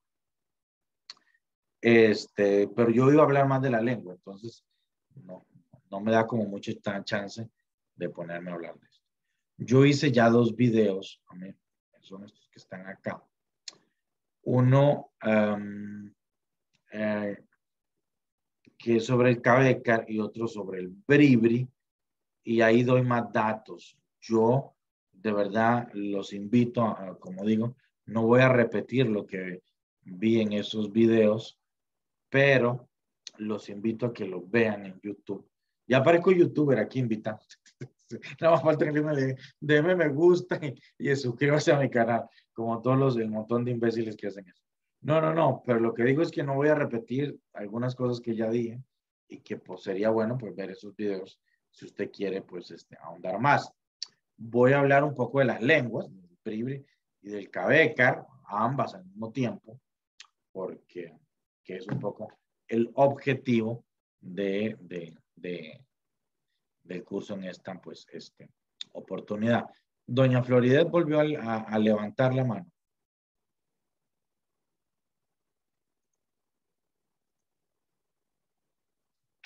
Este, pero yo iba a hablar más de la lengua, entonces no, no me da como mucha chance de ponerme a hablar de esto. Yo hice ya dos videos, son estos que están acá. Uno um, eh, que es sobre el Cabecar y otro sobre el Bribri, y ahí doy más datos. Yo de verdad los invito, a, como digo, no voy a repetir lo que vi en esos videos, pero los invito a que lo vean en YouTube. Ya aparezco youtuber aquí invitado. Nada más falta que le denme me gusta y, y suscríbase a mi canal, como todos los, el montón de imbéciles que hacen eso. No, no, no, pero lo que digo es que no voy a repetir algunas cosas que ya dije y que pues sería bueno pues ver esos videos si usted quiere pues este, ahondar más. Voy a hablar un poco de las lenguas, del Bribri y del Cabecar, ambas al mismo tiempo, porque que es un poco el objetivo de, de, de, del curso en esta pues, este, oportunidad. Doña Floridet volvió a, a, a levantar la mano.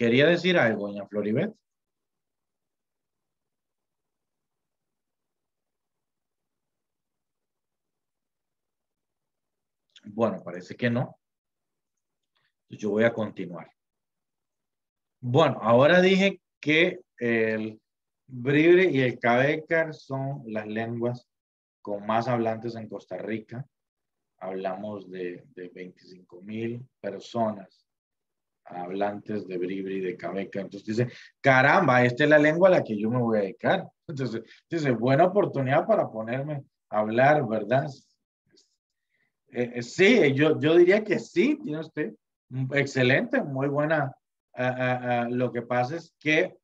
¿Quería decir algo, doña Floribet? Bueno, parece que no. Yo voy a continuar. Bueno, ahora dije que el Bribri y el Cavécar son las lenguas con más hablantes en Costa Rica. Hablamos de, de veinticinco mil personas hablantes de Bribri y de Cavécar. Entonces dice, caramba, esta es la lengua a la que yo me voy a dedicar. Entonces, dice, buena oportunidad para ponerme a hablar, ¿verdad? Eh, eh, sí, yo, yo diría que sí, tiene usted. Excelente, muy buena. Uh, uh, uh, lo que pasa es que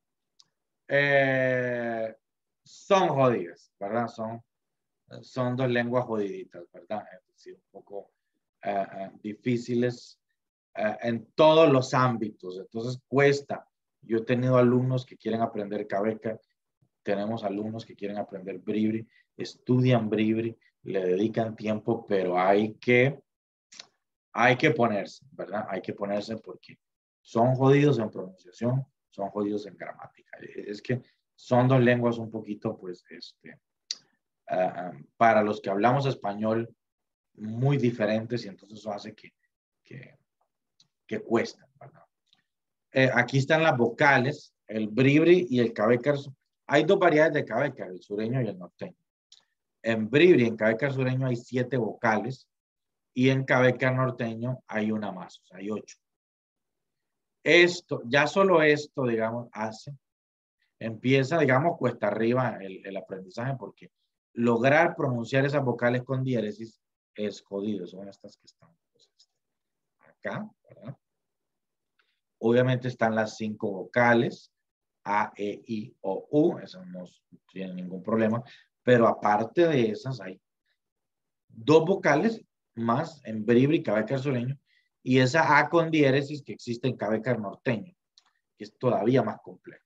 eh, son jodidas, ¿verdad? Son, son dos lenguas jodiditas, ¿verdad? Es decir, un poco uh, difíciles uh, en todos los ámbitos. Entonces cuesta. Yo he tenido alumnos que quieren aprender Cavécar, tenemos alumnos que quieren aprender Bribri, estudian Bribri, le dedican tiempo, pero hay que hay que ponerse, ¿verdad? Hay que ponerse porque son jodidos en pronunciación, son jodidos en gramática. Es que son dos lenguas un poquito, pues, este, uh, para los que hablamos español, muy diferentes y entonces eso hace que, que, que cuesta, ¿verdad? Eh, aquí están las vocales, el Bribri y el Cavécar. Hay dos variedades de Cavécar, el sureño y el norteño. En Bribri, en Cavécar sureño hay siete vocales y en Cavécar norteño hay una más, o sea, hay ocho. Esto, ya solo esto, digamos, hace, empieza, digamos, cuesta arriba el, el aprendizaje porque lograr pronunciar esas vocales con diéresis es jodido. Son estas que están pues, acá, ¿verdad? Obviamente están las cinco vocales, A, E, I, O, U, esas no tienen ningún problema, pero aparte de esas hay dos vocales más en Bribri y Cavécar sureño y esa A con diéresis que existe en Cavécar norteño, que es todavía más complejo.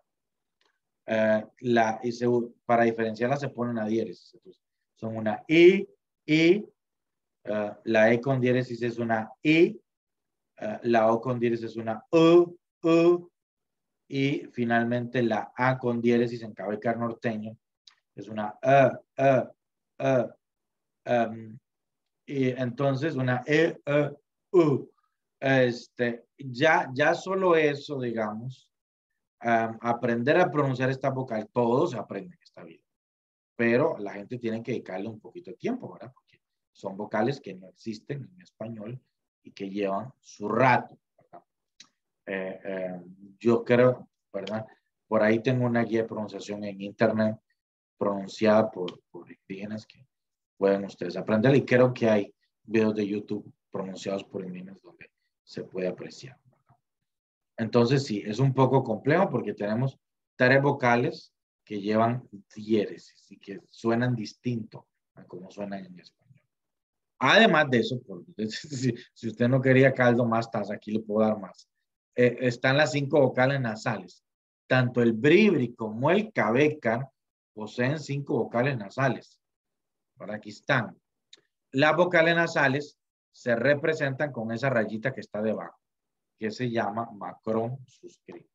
Uh, la, y se, para diferenciarla se pone una diéresis. Entonces, son una I, I, uh, la E con diéresis es una I, uh, la O con diéresis es una U, U, y finalmente la A con diéresis en Cavécar norteño es una E, E, E, um, y entonces una E, E, U. Este, ya, ya solo eso, digamos, Um, aprender a pronunciar esta vocal, todos aprenden en esta vida, pero la gente tiene que dedicarle un poquito de tiempo, ¿verdad? Porque son vocales que no existen en español y que llevan su rato, ¿verdad? Eh, eh, yo creo, ¿verdad? Por ahí tengo una guía de pronunciación en internet pronunciada por, por indígenas que pueden ustedes aprender y creo que hay videos de YouTube pronunciados por indígenas donde se puede apreciar. Entonces, sí, es un poco complejo porque tenemos tres vocales que llevan diéresis y que suenan distinto a como suenan en español. Además de eso, por, si, si usted no quería caldo más taza, aquí le puedo dar más. Eh, están las cinco vocales nasales. Tanto el Bribri como el Cavécar poseen cinco vocales nasales. Por aquí están. Las vocales nasales se representan con esa rayita que está debajo, que se llama macrón suscrito.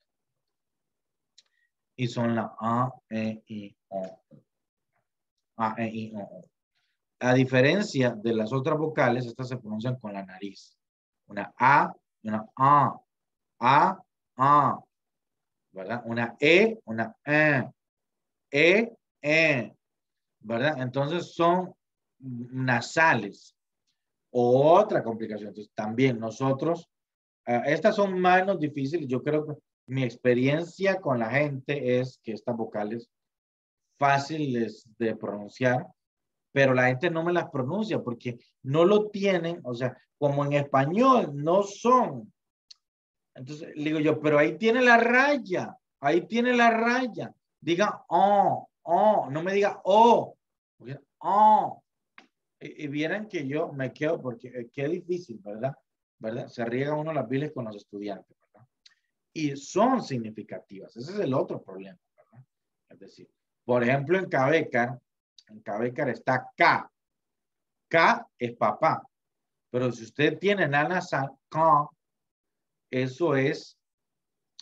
Y son la A, E, I, O. A, E, I, O. A diferencia de las otras vocales, estas se pronuncian con la nariz. Una A y una A. A, A. ¿Verdad? Una E, una E. E, E. ¿Verdad? Entonces son nasales. Otra complicación. Entonces también nosotros, uh, estas son menos difíciles. Yo creo que mi experiencia con la gente es que estas vocales fáciles de pronunciar, pero la gente no me las pronuncia porque no lo tienen, o sea, como en español no son. Entonces le digo yo, pero ahí tiene la raya, ahí tiene la raya. Diga oh, oh, no me diga oh, oh. Y, y vieran que yo me quedo, porque eh, qué difícil, ¿verdad? ¿verdad? Se riega uno las viles con los estudiantes, ¿verdad? Y son significativas. Ese es el otro problema, ¿verdad? Es decir, por ejemplo, en Cavécar, en Cavécar está K. K es papá. Pero si usted tiene la nasal, K, eso es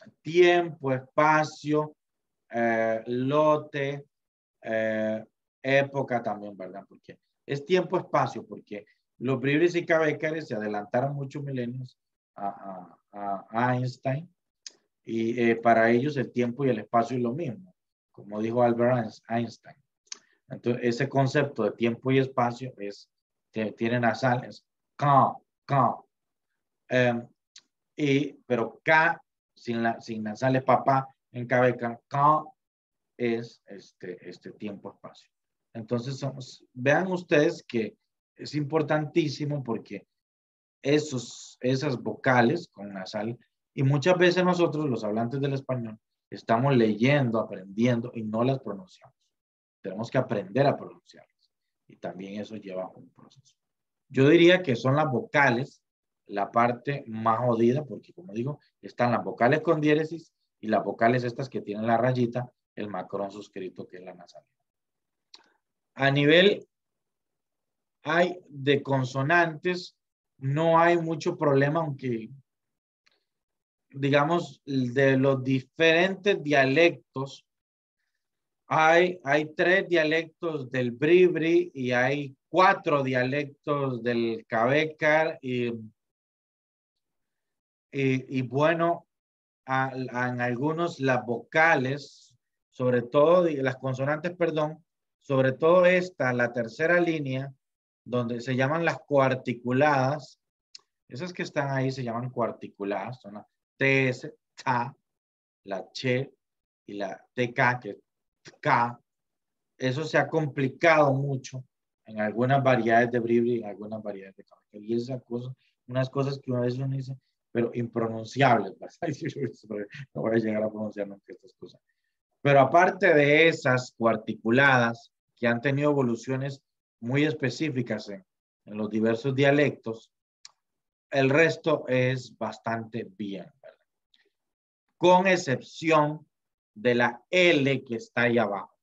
tiempo, espacio, eh, lote, eh, época también, ¿verdad? Porque es tiempo, espacio, porque los bribris y cabécares se adelantaron muchos milenios a, a, a Einstein y eh, para ellos el tiempo y el espacio es lo mismo, como dijo Albert Einstein. Entonces, ese concepto de tiempo y espacio es, tiene nasal, es K, K. Um, y, pero K sin, la, sin nasal es papá en cabeza, K es este, este tiempo-espacio. Entonces, somos, vean ustedes que es importantísimo porque esos, esas vocales con nasal, y muchas veces nosotros, los hablantes del español, estamos leyendo, aprendiendo y no las pronunciamos. Tenemos que aprender a pronunciarlas. Y también eso lleva un proceso. Yo diría que son las vocales la parte más jodida, porque como digo, están las vocales con diéresis y las vocales estas que tienen la rayita, el macrón suscrito, que es la nasalidad. A nivel hay de consonantes, no hay mucho problema, aunque digamos de los diferentes dialectos, hay, hay tres dialectos del bribri y hay cuatro dialectos del cabécar y, y, y bueno, a, a, en algunos las vocales, sobre todo las consonantes, perdón, sobre todo esta, la tercera línea, donde se llaman las coarticuladas, esas que están ahí se llaman coarticuladas, son la T S, ta, la che y la T K, que es K. Eso se ha complicado mucho en algunas variedades de bribri, en algunas variedades de cabécar. Y esas cosas, unas cosas que una vez uno dice, pero impronunciables, no voy a llegar a pronunciar nunca estas cosas. Pero aparte de esas coarticuladas que han tenido evoluciones muy específicas en, en los diversos dialectos, el resto es bastante bien, ¿verdad? Con excepción de la L que está ahí abajo.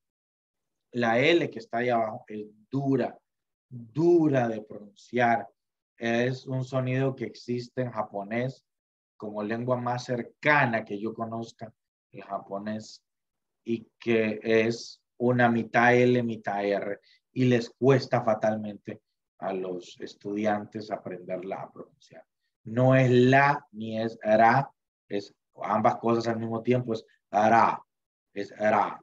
La L que está ahí abajo es dura, dura de pronunciar. Es un sonido que existe en japonés como lengua más cercana que yo conozca, el japonés, y que es una mitad L, mitad R, y les cuesta fatalmente a los estudiantes aprenderla a pronunciar. No es la ni es ra, es ambas cosas al mismo tiempo, es ra, es ra.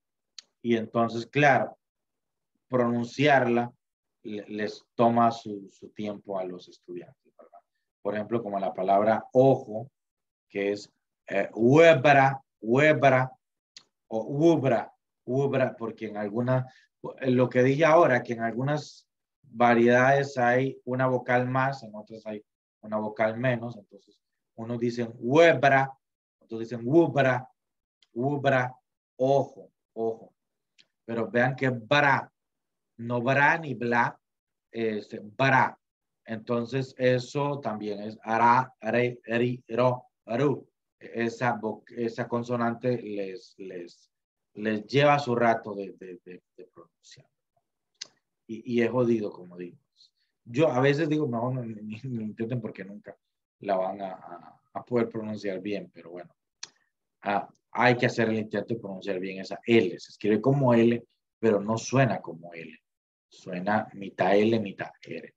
Y entonces, claro, pronunciarla les toma su, su tiempo a los estudiantes, ¿verdad? Por ejemplo, como la palabra ojo, que es eh, huebra, huebra, o ubra, ubra, porque en algunas, lo que dije ahora, que en algunas variedades hay una vocal más, en otras hay una vocal menos, entonces unos dicen huebra, otros dicen ubra, ubra, ojo, ojo. Pero vean que bra, no bra ni bla, es bra. Entonces eso también es ara, re, ri, ro, ru. Esa, esa consonante les, les, les lleva su rato de, de, de, de pronunciar. Y, y es jodido, como digo. Yo a veces digo, no, no ni, ni, ni intenten porque nunca la van a, a, a poder pronunciar bien, pero bueno. Ah, hay que hacer el intento de pronunciar bien esa L. Se escribe como L, pero no suena como L. Suena mitad L, mitad R.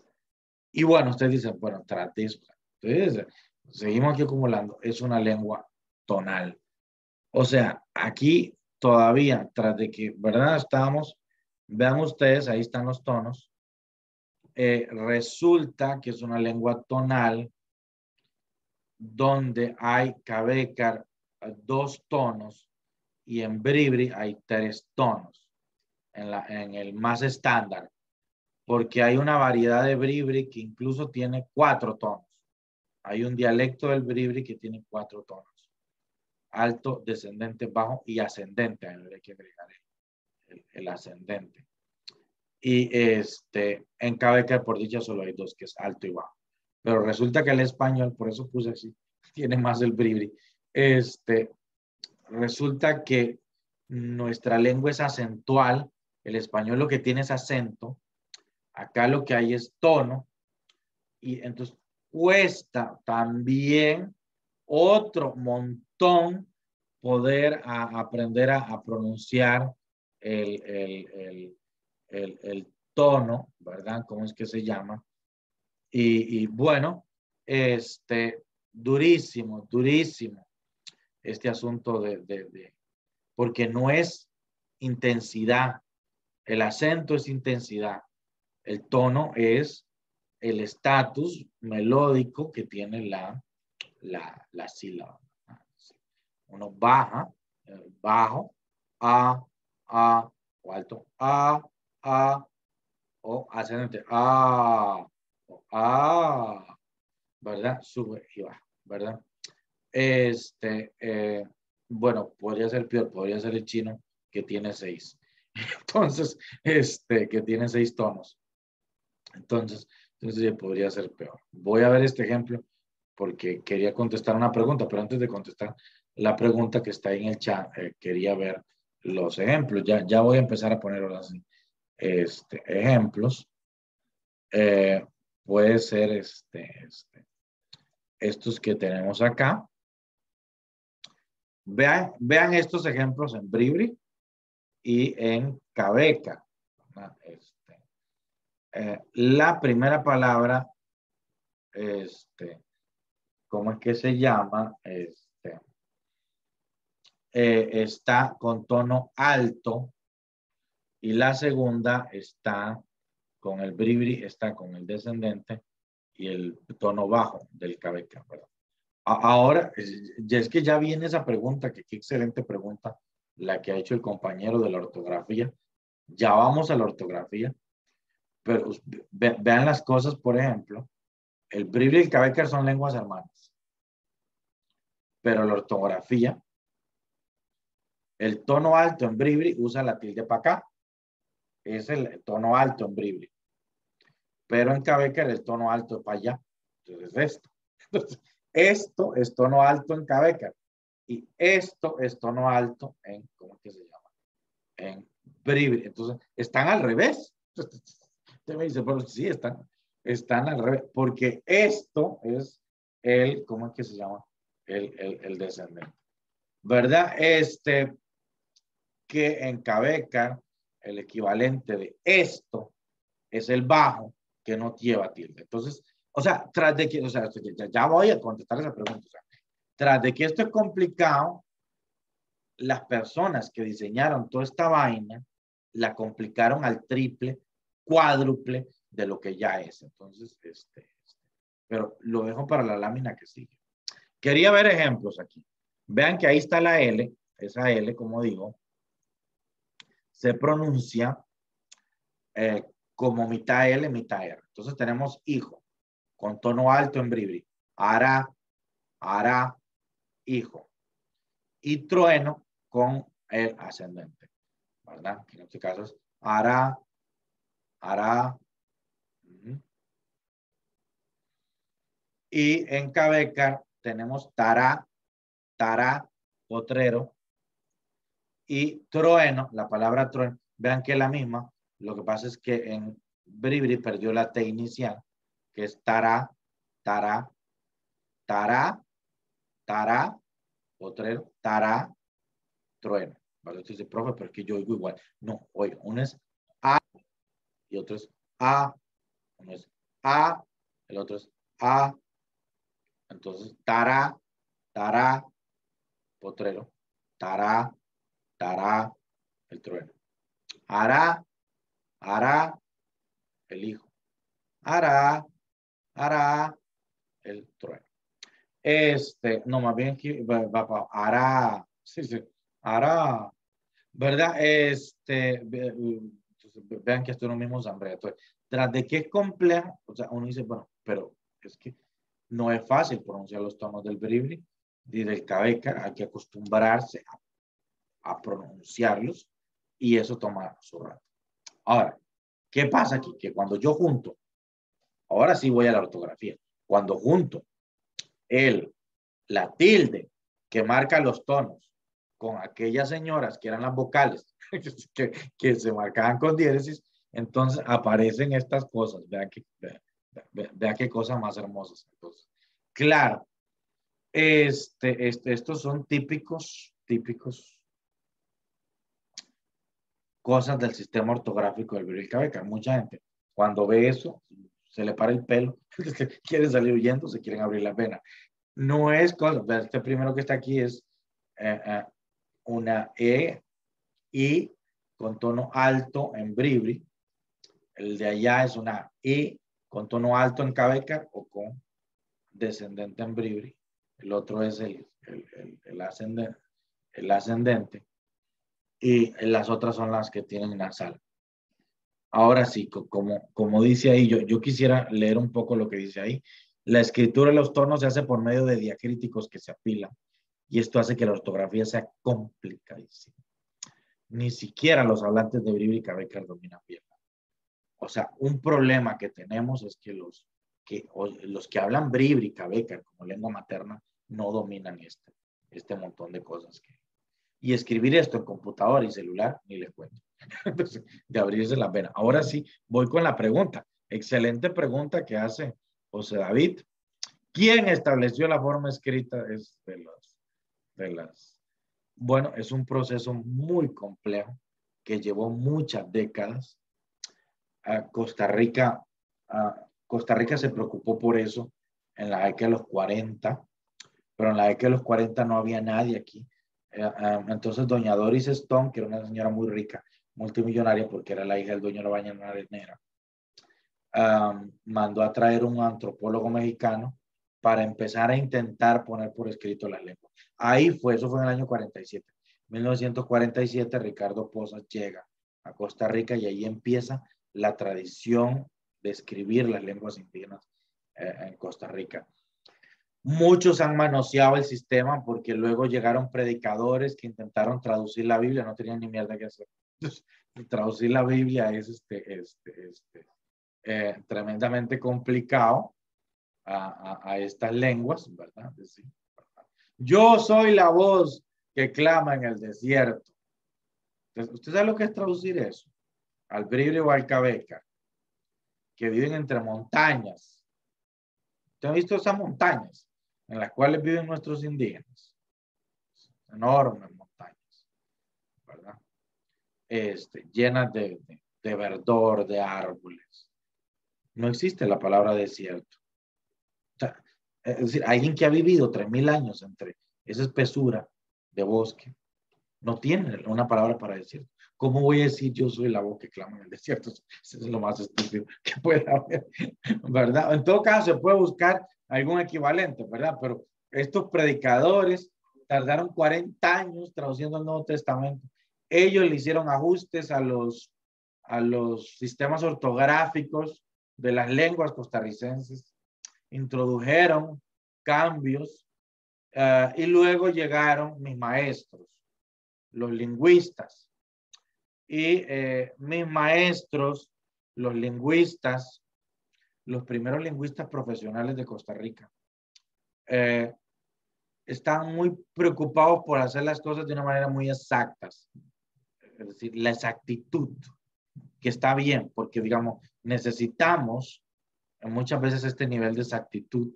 Y bueno, ustedes dicen, bueno, tras de eso, entonces, seguimos aquí acumulando, es una lengua tonal. O sea, aquí todavía, tras de que, ¿verdad? Estamos, vean ustedes, ahí están los tonos. Eh, resulta que es una lengua tonal donde hay cabécar dos tonos y en bribri hay tres tonos en, la, en el más estándar, porque hay una variedad de bribri que incluso tiene cuatro tonos. Hay un dialecto del bribri que tiene cuatro tonos: alto, descendente, bajo y ascendente. Hay que agregar el, el, el ascendente. Y este, en cabécar, por dicha, solo hay dos, que es alto y bajo. Pero resulta que el español, por eso puse así, tiene más el bribri. Este, resulta que nuestra lengua es acentual. El español lo que tiene es acento. Acá lo que hay es tono. Y entonces cuesta también otro montón poder a, aprender a, a pronunciar el, el, el, el, el tono, ¿verdad? ¿Cómo es que se llama? Y, y bueno, este, durísimo, durísimo este asunto de, de, de, porque no es intensidad, el acento es intensidad, el tono es el estatus melódico que tiene la, la, la sílaba. Uno baja, bajo, a, a, o alto, a, a, o ascendente, a, o a, ¿verdad? Sube y baja, ¿verdad? Este, eh, bueno, podría ser peor, podría ser el chino que tiene seis. Entonces, este, que tiene seis tonos. Entonces, entonces podría ser peor. Voy a ver este ejemplo porque quería contestar una pregunta, pero antes de contestar la pregunta que está ahí en el chat, eh, quería ver los ejemplos. Ya, ya voy a empezar a poner ahora sí, este, ejemplos. Eh, puede ser este, este, estos que tenemos acá. Vean, vean estos ejemplos en Bribri y en Cabeca. Este, eh, la primera palabra, este, ¿cómo es que se llama? Este, eh, está con tono alto y la segunda está con el Bribri, está con el descendente y el tono bajo del Cabeca, ¿verdad? Ahora, ya es que ya viene esa pregunta, que qué excelente pregunta la que ha hecho el compañero de la ortografía. Ya vamos a la ortografía, pero ve, vean las cosas, por ejemplo, el Bribri y el Cabeca son lenguas hermanas, pero la ortografía, el tono alto en Bribri usa la tilde para acá, es el tono alto en Bribri, pero en Cabeca el tono alto para allá, entonces esto. Entonces, esto es tono alto en Cabeca. Y esto es tono alto en, ¿cómo es que se llama? En Bribri. Entonces, están al revés. Usted me dice, pero sí, están, están al revés. Porque esto es el, ¿cómo es que se llama? El, el, el descendente. ¿Verdad? Este, que en Cabeca, el equivalente de esto es el bajo que no lleva tilde. Entonces, o sea, tras de que, o sea, ya, ya voy a contestar esa pregunta. O sea, tras de que esto es complicado, las personas que diseñaron toda esta vaina la complicaron al triple, cuádruple de lo que ya es. Entonces, este, este, pero lo dejo para la lámina que sigue. Quería ver ejemplos aquí. Vean que ahí está la L, esa L, como digo, se pronuncia eh, como mitad L, mitad R. Entonces tenemos hijo, con tono alto en Bribri. Hará, hará, hijo. Y trueno con el ascendente, ¿verdad? Que en este caso es hará, hará. Uh-huh. Y en Cabeca tenemos tará, tará, potrero. Y trueno, la palabra trueno, vean que es la misma. Lo que pasa es que en Bribri perdió la T inicial, que es tará, tará, tará, tará, potrero, tará, trueno. ¿Vale? Usted dice, profe, pero es que yo oigo igual. No, oiga, uno es A y otro es A. Uno es A, el otro es A. Entonces, tará, tará, potrero, tará, tará, el trueno. Hará, hará, el hijo. Hará, hará, el trueno. Este, no, más bien que va, va, va, hará, sí, sí, hará, ¿verdad? Este, entonces, vean que esto es lo mismo Zambrea. Entonces, tras de que es complejo, o sea, uno dice, bueno, pero es que no es fácil pronunciar los tonos del Bribri y del Cabeca, hay que acostumbrarse a, a pronunciarlos y eso toma su rato. Ahora, ¿qué pasa aquí? Que cuando yo junto, ahora sí voy a la ortografía, cuando junto el, la tilde que marca los tonos con aquellas señoras que eran las vocales que, que se marcaban con diéresis, entonces aparecen estas cosas. Vean que, vean, vean qué cosas más hermosas. Entonces, claro, Este, este, estos son típicos, típicos cosas del sistema ortográfico del Bribri Cabecar. Mucha gente, cuando ve eso, se le para el pelo, quieren salir huyendo, se quieren abrir la vena. No es cosa, este primero que está aquí es eh, eh, una E, I con tono alto en Bribri. El de allá es una I con tono alto en Cabecar o con descendente en Bribri. El otro es el, el, el, el, ascendente, el ascendente. Y las otras son las que tienen nasal. Ahora sí, como, como dice ahí, yo, yo quisiera leer un poco lo que dice ahí. La escritura de los tonos se hace por medio de diacríticos que se apilan. Y esto hace que la ortografía sea complicadísima. Ni siquiera los hablantes de Bribri y Cabecar dominan bien. O sea, un problema que tenemos es que los que, los que hablan Bribri y Cabecar como lengua materna no dominan este, este montón de cosas. Que, y escribir esto en computador y celular, ni les cuento. Entonces, de abrirse la pena. Ahora sí, voy con la pregunta. Excelente pregunta que hace José David. ¿Quién estableció la forma escrita? Es de, los, de las... Bueno, es un proceso muy complejo que llevó muchas décadas. Uh, Costa Rica, uh, Costa Rica se preocupó por eso en la década de los cuarenta, pero en la década de los cuarenta no había nadie aquí. Uh, um, entonces, doña Doris Stone, que era una señora muy rica, multimillonaria, porque era la hija del dueño de la Bañera Arenera, um, mandó a traer un antropólogo mexicano para empezar a intentar poner por escrito las lenguas. Ahí fue, eso fue en el año cuarenta y siete. mil novecientos cuarenta y siete, Ricardo Pozas llega a Costa Rica y ahí empieza la tradición de escribir las lenguas indígenas eh, en Costa Rica. Muchos han manoseado el sistema porque luego llegaron predicadores que intentaron traducir la Biblia, no tenían ni mierda que hacer. Entonces, traducir la Biblia es este, este, este, eh, tremendamente complicado a, a, a estas lenguas, ¿verdad? Sí. Yo soy la voz que clama en el desierto. Entonces, ¿usted sabe lo que es traducir eso? Al Bribri o al Cabecar, que viven entre montañas. ¿Usted ha visto esas montañas en las cuales viven nuestros indígenas? Enormes montañas, ¿verdad? Este, llenas de, de, de verdor, de árboles. No existe la palabra desierto. O sea, es decir, alguien que ha vivido tres mil años entre esa espesura de bosque, no tiene una palabra para decir. ¿Cómo voy a decir yo soy la voz que clama en el desierto? Eso es lo más estúpido que puede haber, ¿verdad? En todo caso, se puede buscar algún equivalente, ¿verdad? Pero estos predicadores tardaron cuarenta años traduciendo el Nuevo Testamento. Ellos le hicieron ajustes a los, a los sistemas ortográficos de las lenguas costarricenses, introdujeron cambios uh, y luego llegaron mis maestros, los lingüistas. Y eh, mis maestros, los lingüistas, los primeros lingüistas profesionales de Costa Rica, eh, están muy preocupados por hacer las cosas de una manera muy exactas. Es decir, la exactitud, que está bien, porque digamos, necesitamos muchas veces este nivel de exactitud,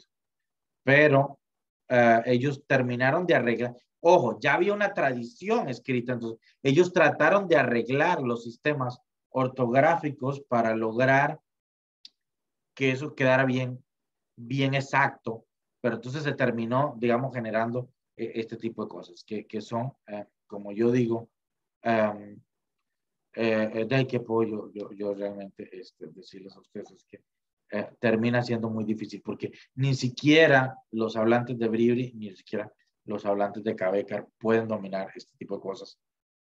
pero uh, ellos terminaron de arreglar. Ojo, ya había una tradición escrita, entonces ellos trataron de arreglar los sistemas ortográficos para lograr que eso quedara bien, bien exacto, pero entonces se terminó, digamos, generando eh, este tipo de cosas, que, que son, eh, como yo digo, um, eh, de ahí que puedo yo, yo, yo realmente este, decirles a ustedes que eh, termina siendo muy difícil, porque ni siquiera los hablantes de Bribri, ni siquiera los hablantes de Cabecar pueden dominar este tipo de cosas.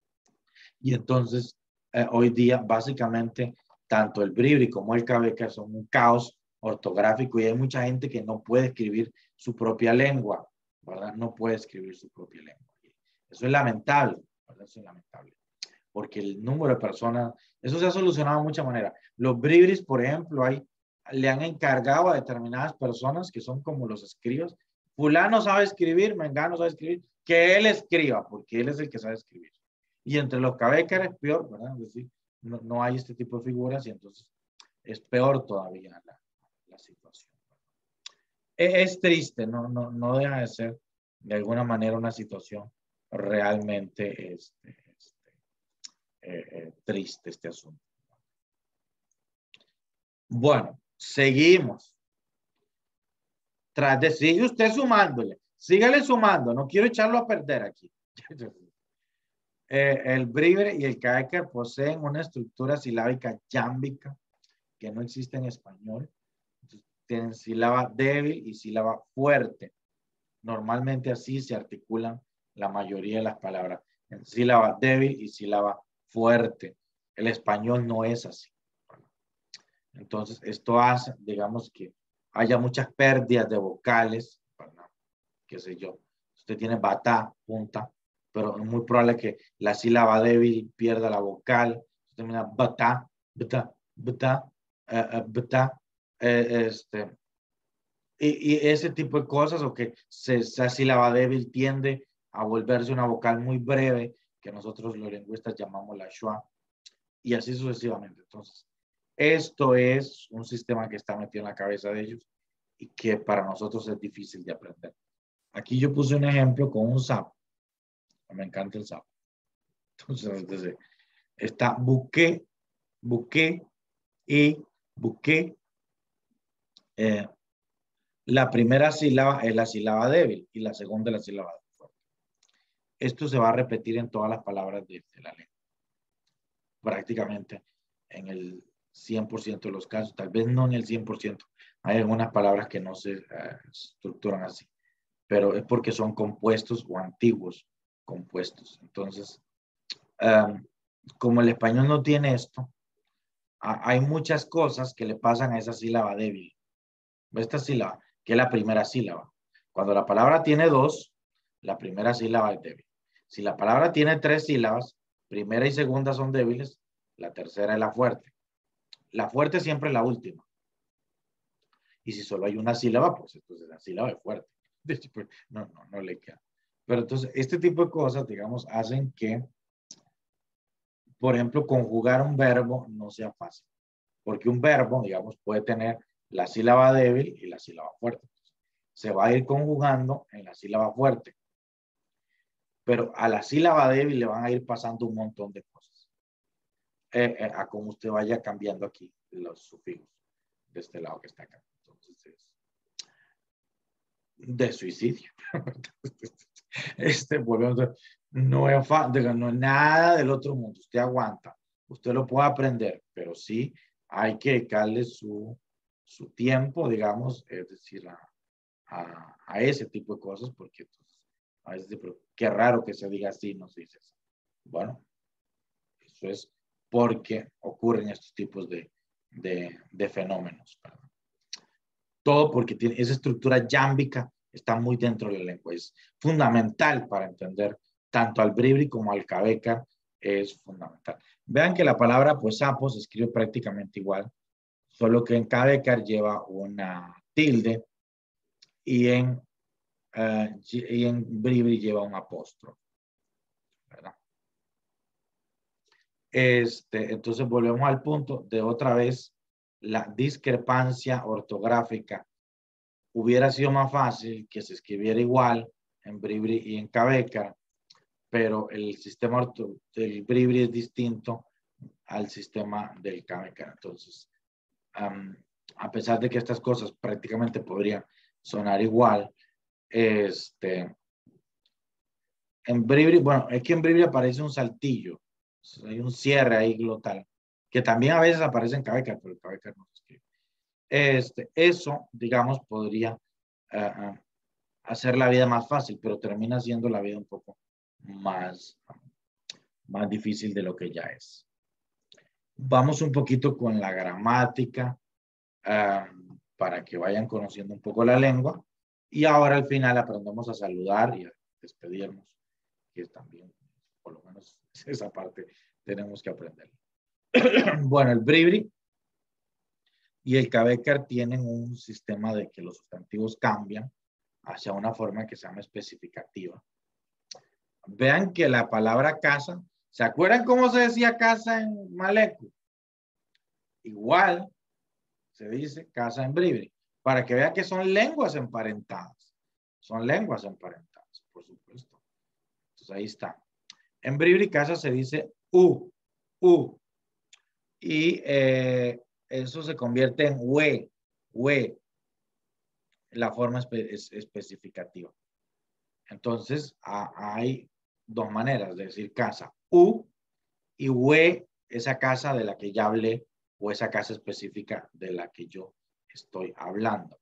Y entonces, eh, hoy día, básicamente, tanto el Bribri como el Cabecar son un caos ortográfico y hay mucha gente que no puede escribir su propia lengua, ¿verdad? No puede escribir su propia lengua. Eso es lamentable, ¿verdad? Eso es lamentable. Porque el número de personas, eso se ha solucionado de muchas maneras. Los Bribris, por ejemplo, hay, le han encargado a determinadas personas que son como los escribas. Fulano sabe escribir, Mengano sabe escribir, que él escriba, porque él es el que sabe escribir. Y entre los Cabecar es peor, ¿verdad? Es decir, no, no hay este tipo de figuras y entonces es peor todavía la, la situación. Es, es triste, no, no, no deja de ser de alguna manera una situación realmente este, este, eh, eh, triste este asunto. Bueno, seguimos. Tras de sigue usted sumándole, sígale sumando, no quiero echarlo a perder aquí. eh, el Bribre y el Caécar poseen una estructura silábica yámbica que no existe en español. Entonces, tienen sílaba débil y sílaba fuerte. Normalmente así se articulan la mayoría de las palabras, en sílaba débil y sílaba fuerte. El español no es así. Entonces, esto hace, digamos, que haya muchas pérdidas de vocales, ¿verdad? Qué sé yo. Usted tiene batá, punta, pero es muy probable que la sílaba débil pierda la vocal. Usted termina batá, batá, batá, eh, eh, batá, eh, este, y, y ese tipo de cosas, o que se, esa sílaba débil tiende a volverse una vocal muy breve, que nosotros los lingüistas llamamos la schwa, y así sucesivamente. Entonces, esto es un sistema que está metido en la cabeza de ellos y que para nosotros es difícil de aprender. Aquí yo puse un ejemplo con un sapo. Me encanta el sapo. Entonces, entonces está buque, buque y buque. Eh, la primera sílaba es la sílaba débil y la segunda es la sílaba fuerte. Esto se va a repetir en todas las palabras de, de la lengua. Prácticamente en el cien por ciento de los casos, tal vez no en el cien por ciento. Hay algunas palabras que no se uh, estructuran así, pero es porque son compuestos o antiguos compuestos. Entonces, um, como el español no tiene esto, hay muchas cosas que le pasan a esa sílaba débil. Esta sílaba, que es la primera sílaba. Cuando la palabra tiene dos, la primera sílaba es débil. Si la palabra tiene tres sílabas, primera y segunda son débiles, la tercera es la fuerte. La fuerte siempre es la última. Y si solo hay una sílaba, pues entonces la sílaba es fuerte. No, no, no le queda. Pero entonces, este tipo de cosas, digamos, hacen que, por ejemplo, conjugar un verbo no sea fácil. Porque un verbo, digamos, puede tener la sílaba débil y la sílaba fuerte. Se va a ir conjugando en la sílaba fuerte. Pero a la sílaba débil le van a ir pasando un montón de cosas. Eh, eh, a cómo usted vaya cambiando aquí los sufijos de este lado que está acá. Entonces es de suicidio. Este, volvemos a, no, es no es nada del otro mundo. Usted aguanta. Usted lo puede aprender, pero sí hay que dedicarle su, su tiempo, digamos, es decir, a, a, a ese tipo de cosas, porque entonces, a veces, pero qué raro que se diga así, nos dices. Bueno, eso es porque ocurren estos tipos de, de, de fenómenos. ¿Verdad? Todo porque tiene esa estructura yámbica, está muy dentro de la lengua. Es fundamental para entender tanto al bribri como al cabeca, es fundamental. Vean que la palabra pues sapo se escribe prácticamente igual, solo que en cabecar lleva una tilde y en, uh, y en bribri lleva un apóstrofe. ¿Verdad? Este, entonces volvemos al punto de otra vez la discrepancia ortográfica. Hubiera sido más fácil que se escribiera igual en bribri y en cabecar, pero el sistema del bribri es distinto al sistema del cabecar. Entonces, um, a pesar de que estas cosas prácticamente podrían sonar igual, este, en bribri, bueno, es que en bribri aparece un saltillo, hay un cierre ahí glotal, que también a veces aparece en cabecar, pero el cabecar no se escribe. Este, eso, digamos, podría uh, hacer la vida más fácil, pero termina siendo la vida un poco más, más difícil de lo que ya es. Vamos un poquito con la gramática uh, para que vayan conociendo un poco la lengua y ahora al final aprendemos a saludar y a despedirnos, que también, por lo menos esa parte tenemos que aprender. Bueno, el bribri y el cabecar tienen un sistema de que los sustantivos cambian hacia una forma que se llama especificativa. Vean que la palabra casa, ¿se acuerdan cómo se decía casa en maleco? Igual se dice casa en bribri, para que vea que son lenguas emparentadas. Son lenguas emparentadas, por supuesto. Entonces ahí está. En bribri casa se dice u, u. Y eh, eso se convierte en we, we, la forma espe es especificativa. Entonces a, hay dos maneras de decir casa. U y we, esa casa de la que ya hablé o esa casa específica de la que yo estoy hablando.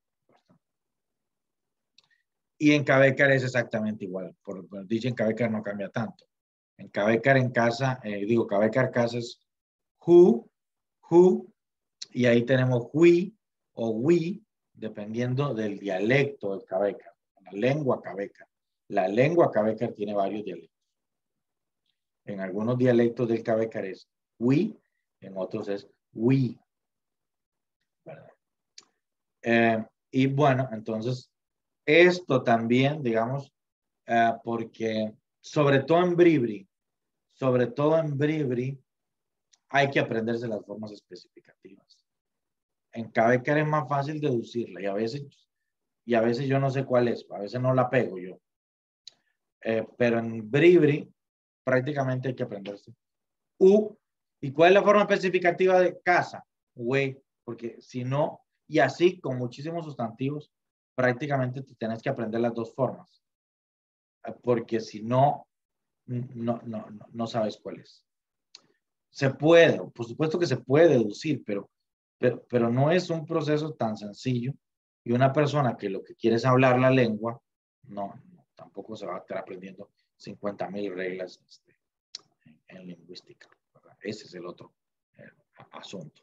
Y en Cabecar es exactamente igual. Por, por dicho en Cabecar no cambia tanto. En Cabecar en casa, eh, digo, Cabecar casa es who, who, y ahí tenemos we o we, dependiendo del dialecto del Cabecar, la lengua Cabecar. La lengua Cabecar tiene varios dialectos. En algunos dialectos del Cabecar es we, en otros es we. ¿Verdad? Eh, y bueno, entonces, esto también, digamos, eh, porque sobre todo en bribri, sobre todo en bribri, hay que aprenderse las formas especificativas. En Cabecar es más fácil deducirla y a veces, y a veces yo no sé cuál es, a veces no la pego yo. Eh, pero en bribri prácticamente hay que aprenderse. U, ¿y cuál es la forma especificativa de casa? We, porque si no, y así con muchísimos sustantivos, prácticamente te tienes que aprender las dos formas. Porque si no, no, no, no, no sabes cuál es. Se puede, por supuesto que se puede deducir, pero, pero, pero no es un proceso tan sencillo. Y una persona que lo que quiere es hablar la lengua, no, no tampoco se va a estar aprendiendo cincuenta mil reglas este, en, en lingüística. ¿Verdad? Ese es el otro eh, asunto.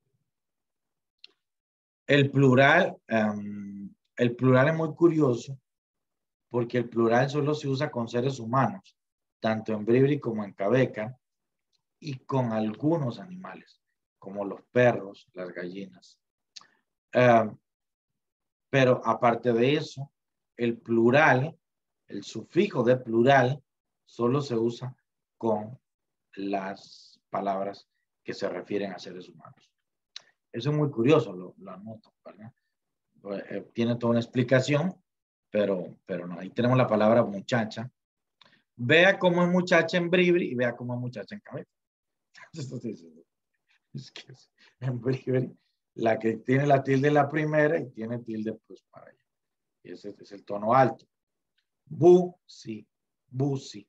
El plural, um, el plural es muy curioso porque el plural solo se usa con seres humanos, tanto en bribri como en Cabecar, y con algunos animales, como los perros, las gallinas. Uh, pero aparte de eso, el plural, el sufijo de plural, solo se usa con las palabras que se refieren a seres humanos. Eso es muy curioso, lo, lo anoto, ¿verdad? Eh, tiene toda una explicación, pero, pero no. Ahí tenemos la palabra muchacha. Vea cómo es muchacha en bribri y vea cómo es muchacha en Cabecar. Es que en bribri, la que tiene la tilde en la primera y tiene tilde pues para allá. Y ese es el tono alto. Bu, sí, busi.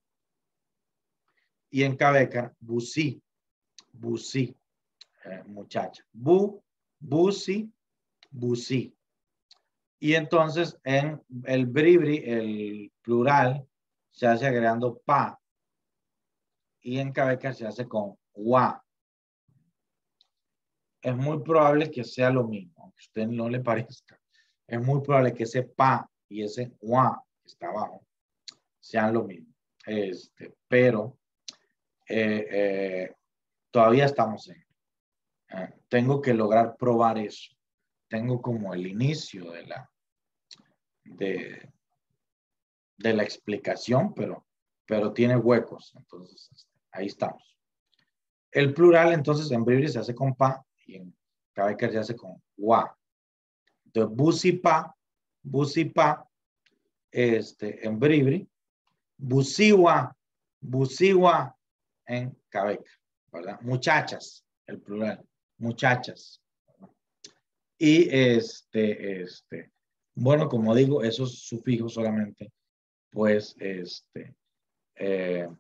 Y en Cabecar, busi, busi, eh, muchacha. Bu, busi, busi. Y entonces en el bribri, el plural, se hace agregando pa. Y en Cabecar se hace con wa. Es muy probable que sea lo mismo, aunque a usted no le parezca. Es muy probable que ese pa y ese wa que está abajo sean lo mismo. Este, pero eh, eh, todavía estamos en. Eh, tengo que lograr probar eso. Tengo como el inicio de la, de, de la explicación, pero, pero tiene huecos. Entonces, ahí estamos. El plural, entonces, en bribri se hace con pa y en Cabecar se hace con wa. Entonces, busipa, busipa, este, en bribri, busiwa, busiwa en Cabecar, ¿verdad? Muchachas, el plural, muchachas. ¿Verdad? Y este, este, bueno, como digo, esos sufijos solamente, pues, este, eh,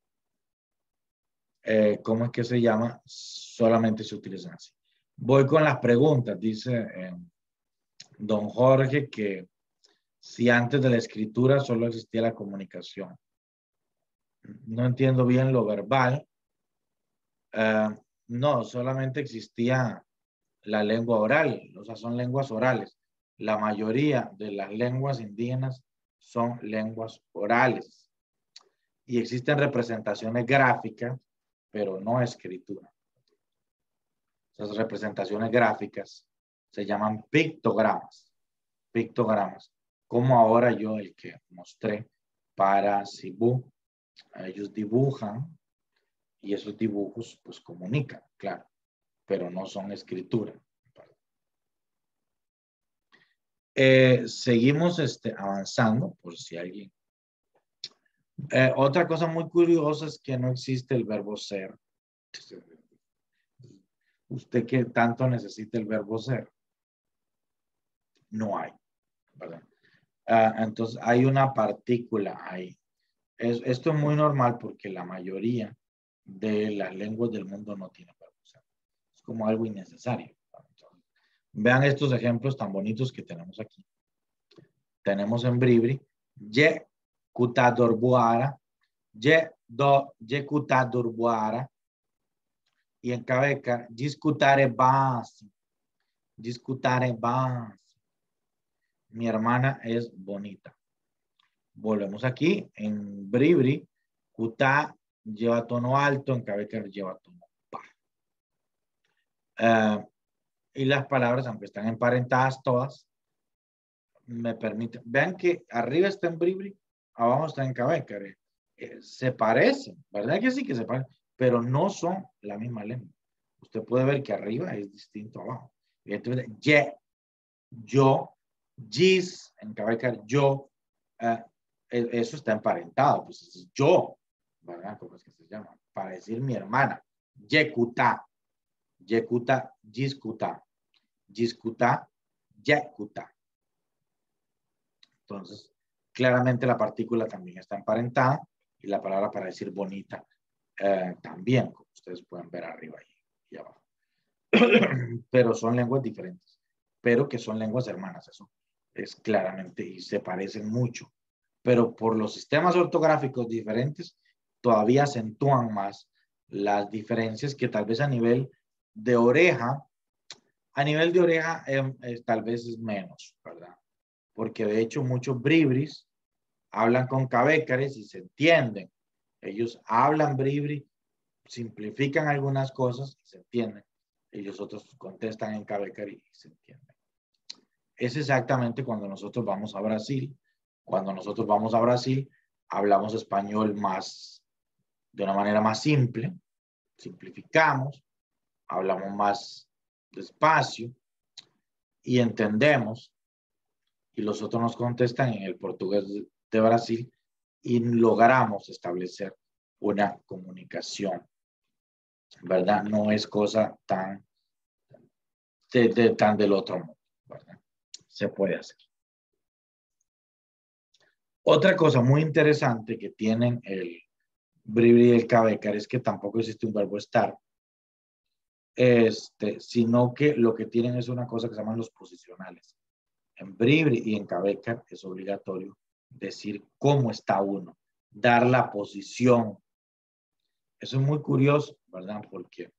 eh, ¿cómo es que se llama? Solamente se utilizan así. Voy con las preguntas, dice eh, don Jorge que si antes de la escritura solo existía la comunicación. No entiendo bien lo verbal. Uh, no, solamente existía la lengua oral, o sea, son lenguas orales. La mayoría de las lenguas indígenas son lenguas orales. Y existen representaciones gráficas, pero no escritura. Esas representaciones gráficas se llaman pictogramas. Pictogramas. Como ahora yo el que mostré para Cibú. Ellos dibujan y esos dibujos pues comunican, claro, pero no son escritura. Eh, seguimos este, avanzando, por si alguien. Eh, otra cosa muy curiosa es que no existe el verbo ser. Usted que tanto necesita el verbo ser, no hay, ¿verdad? Uh, entonces hay una partícula ahí. Es, esto es muy normal porque la mayoría de las lenguas del mundo no tienen verbo ser. Es como algo innecesario. Entonces, vean estos ejemplos tan bonitos que tenemos aquí. Tenemos en Bribri, ye kutadorbuara, ye do ye kutadorbuara, y en Cabeca, discutare basi, discutare basi. Mi hermana es bonita. Volvemos aquí, en Bribri, Kutá lleva tono alto, en Cabeca lleva tono bajo. Uh, y las palabras, aunque están emparentadas todas, me permiten. Vean que arriba está en Bribri, abajo está en Cabeca. Eh, se parecen, ¿verdad que sí que se parecen? Pero no son la misma lengua. Usted puede ver que arriba es distinto abajo. Y entonces, ye, yo, gis, en Cabeca, yo, uh, eso está emparentado, pues es yo, ¿verdad? ¿Cómo es que se llama? Para decir mi hermana, yekuta, yekuta, giskuta, giskuta, yekuta. Entonces, claramente la partícula también está emparentada y la palabra para decir bonita eh, también, como ustedes pueden ver arriba y, y abajo. Pero son lenguas diferentes, pero que son lenguas hermanas, eso es claramente, y se parecen mucho. Pero por los sistemas ortográficos diferentes, todavía acentúan más las diferencias que tal vez a nivel de oreja, a nivel de oreja eh, eh, tal vez es menos, ¿verdad? Porque de hecho muchos bribris hablan con cabécares y se entienden. Ellos hablan bribri, simplifican algunas cosas y se entienden. Ellos otros contestan en cabécar y se entienden. Es exactamente cuando nosotros vamos a Brasil. Cuando nosotros vamos a Brasil, hablamos español más, de una manera más simple, simplificamos, hablamos más despacio y entendemos. Y los otros nos contestan en el portugués de Brasil y logramos establecer una comunicación, ¿verdad? No es cosa tan, de, de, tan del otro mundo, ¿verdad? Se puede hacer. Otra cosa muy interesante que tienen el Bribri y el Cabecar es que tampoco existe un verbo estar, este, sino que lo que tienen es una cosa que se llaman los posicionales. En Bribri y en Cabecar es obligatorio decir cómo está uno, dar la posición. Eso es muy curioso, ¿verdad? Porque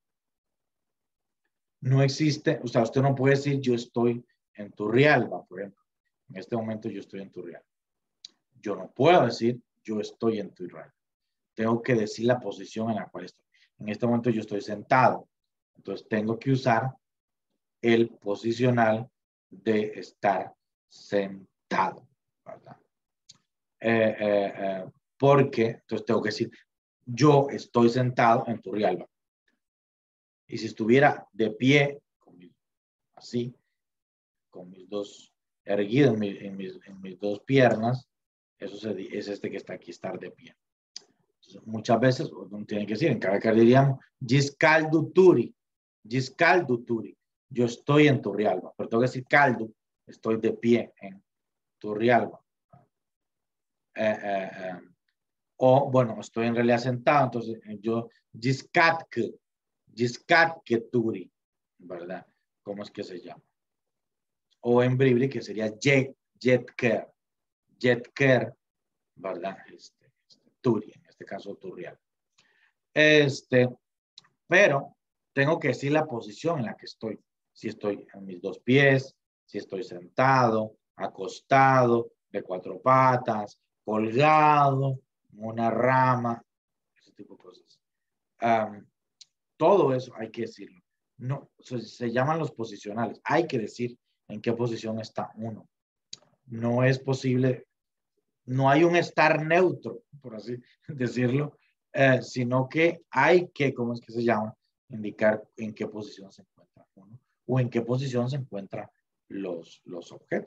no existe, o sea, usted no puede decir yo estoy en Turrialba, por ejemplo. En este momento yo estoy en Turrialba. Yo no puedo decir yo estoy en Turrialba. Tengo que decir la posición en la cual estoy. En este momento yo estoy sentado. Entonces tengo que usar el posicional de estar sentado, ¿verdad? Eh, eh, eh, porque, entonces tengo que decir, yo estoy sentado en Turrialba. Y si estuviera de pie, con mi, así, con mis dos erguidos en, mi, en, mis, en mis dos piernas, eso se, es este que está aquí, estar de pie. Entonces, muchas veces, uno tiene que decir, en cada caso diríamos, Giscaldu Turi, Giscaldu Turi, yo estoy en Turrialba, pero tengo que decir caldo, estoy de pie en Turrialba. Eh, eh, eh, o, bueno, estoy en realidad sentado, entonces yo, Giscatke, Giscatke Turi, ¿verdad? ¿Cómo es que se llama? O en Bribri, que sería jet, jetker, jetker, ¿verdad? Este, este, Turi, en este caso Turrial. Este, pero tengo que decir la posición en la que estoy. Si estoy en mis dos pies, si estoy sentado, acostado, de cuatro patas, colgado, en una rama, ese tipo de cosas. Um, todo eso hay que decirlo. No, se, se llaman los posicionales. Hay que decir en qué posición está uno. No es posible, no hay un estar neutro, por así decirlo, eh, sino que hay que, ¿cómo es que se llama? Indicar en qué posición se encuentra uno o en qué posición se encuentran los, los objetos.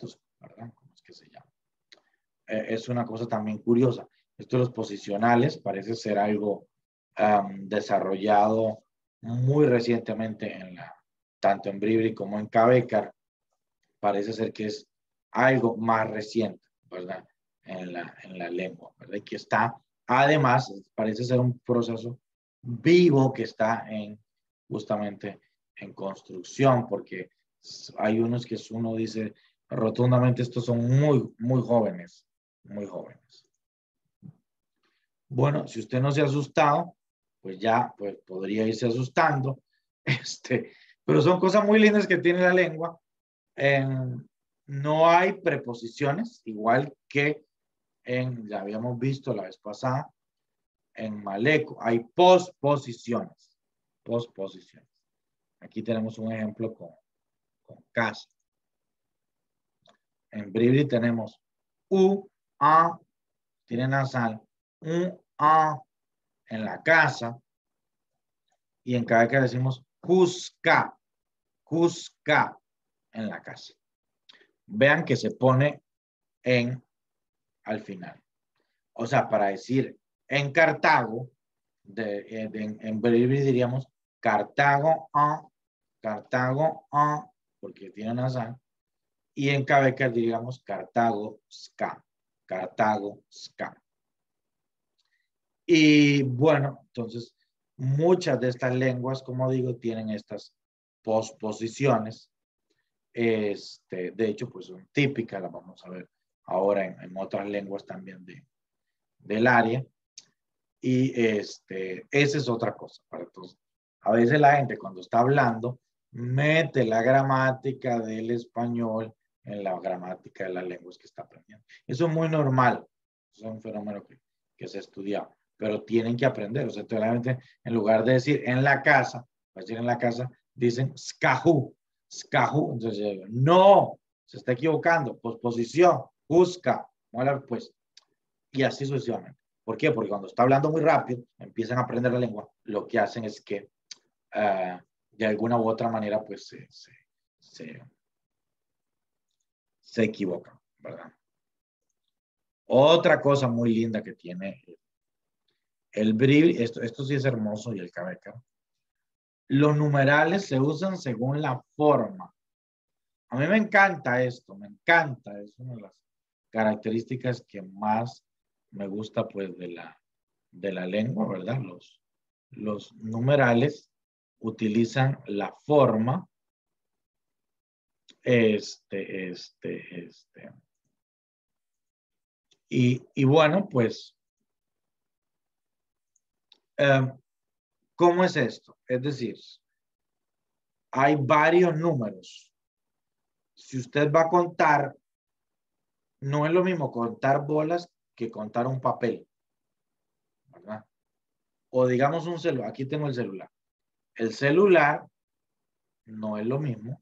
¿verdad? ¿Cómo es que se llama? Eh, es una cosa también curiosa. Esto de los posicionales parece ser algo um, desarrollado muy recientemente en la, tanto en Bribri como en Cavécar. Parece ser que es algo más reciente, ¿verdad? En la, en la lengua, ¿verdad? Y que está, además, parece ser un proceso vivo que está en, justamente en construcción, porque hay unos que uno dice rotundamente, estos son muy, muy jóvenes, muy jóvenes. Bueno, si usted no se ha asustado, pues ya pues, podría irse asustando, este, pero son cosas muy lindas que tiene la lengua. Eh, no hay preposiciones, igual que en, ya habíamos visto la vez pasada, en maleco, hay posposiciones, posposiciones. Aquí tenemos un ejemplo con, con casa. En Bribri tenemos u, a, tiene nasal, un, a, en la casa, y en cada que decimos juzga, juzga en la casa. Vean que se pone en al final. O sea, para decir en Cartago, de, de, en, en Bribri diríamos Cartago a, Cartago a, porque tiene nasal, y en Cavécar diríamos Cartago ska, Cartago ska. Y bueno, entonces muchas de estas lenguas, como digo, tienen estas posposiciones. Este, de hecho, pues son típicas, las vamos a ver ahora en, en otras lenguas también de, del área. Y este, esa es otra cosa. Para todos. A veces la gente cuando está hablando mete la gramática del español en la gramática de las lenguas que está aprendiendo. Eso es muy normal. Eso es un fenómeno que, que se estudia, pero tienen que aprender. O sea, realmente en lugar de decir en la casa, para decir en la casa, dicen skahu, skahu. Entonces, no, se está equivocando. Posposición, busca, pues, y así sucesivamente. ¿Por qué? Porque cuando está hablando muy rápido, empiezan a aprender la lengua, lo que hacen es que uh, de alguna u otra manera pues se, se, se, se equivocan, ¿verdad? Otra cosa muy linda que tiene el Bribri, esto, esto sí es hermoso, y el Cavécar, los numerales se usan según la forma. A mí me encanta esto, me encanta, es una de las características que más me gusta pues de la, de la lengua, ¿verdad? Los, los numerales utilizan la forma, este, este, este. Y, y bueno, pues, eh, ¿cómo es esto? Es decir, hay varios números. Si usted va a contar, no es lo mismo contar bolas que contar un papel, ¿verdad? O digamos un celular, aquí tengo el celular. El celular no es lo mismo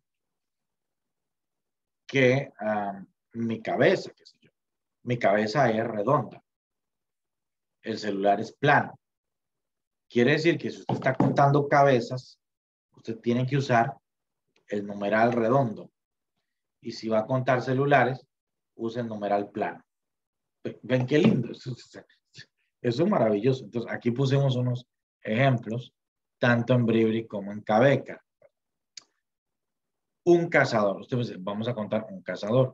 que um, mi cabeza, qué sé yo. Mi cabeza es redonda. El celular es plano. Quiere decir que si usted está contando cabezas, usted tiene que usar el numeral redondo. Y si va a contar celulares, use el numeral plano. ¿Ven qué lindo? Eso, eso es maravilloso. Entonces, aquí pusimos unos ejemplos, tanto en Bribri como en Cavécar. Un cazador. Usted dice, vamos a contar un cazador.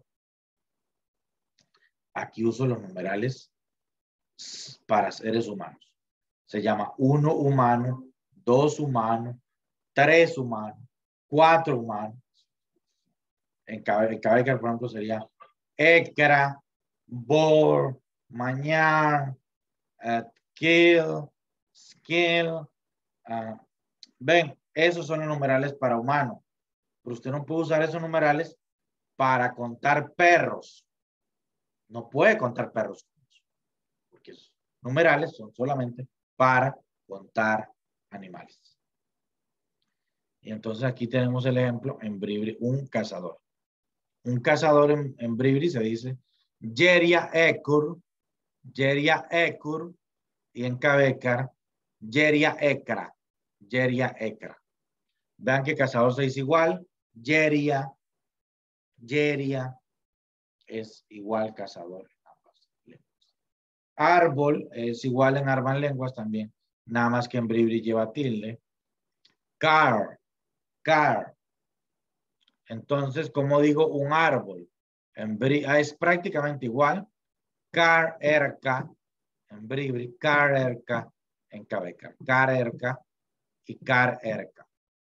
Aquí uso los numerales para seres humanos. Se llama uno humano, dos humanos, tres humanos, cuatro humanos. En Cavécar, por ejemplo, sería Ekra, Bor, Mañar, uh, Kill, Skill. Uh, ven, esos son los numerales para humanos. Pero usted no puede usar esos numerales para contar perros. No puede contar perros. Porque esos numerales son solamente para contar animales. Y entonces aquí tenemos el ejemplo en Bribri, un cazador. Un cazador en, en Bribri se dice Yeria Ekur, Yeria Ekur, y en Cavécar, Yeria Ekra, Yeria Ekra. Vean que cazador se dice igual, Yeria, Yeria, es igual cazador en ambas lenguas. Árbol es igual en ambas lenguas también, nada más que en Bribri lleva tilde. Car, car. Entonces, como digo, un árbol en Bribri es prácticamente igual. Car, erca, en Bribri, car, erca, en Cabecar. Car, erca y car, erca.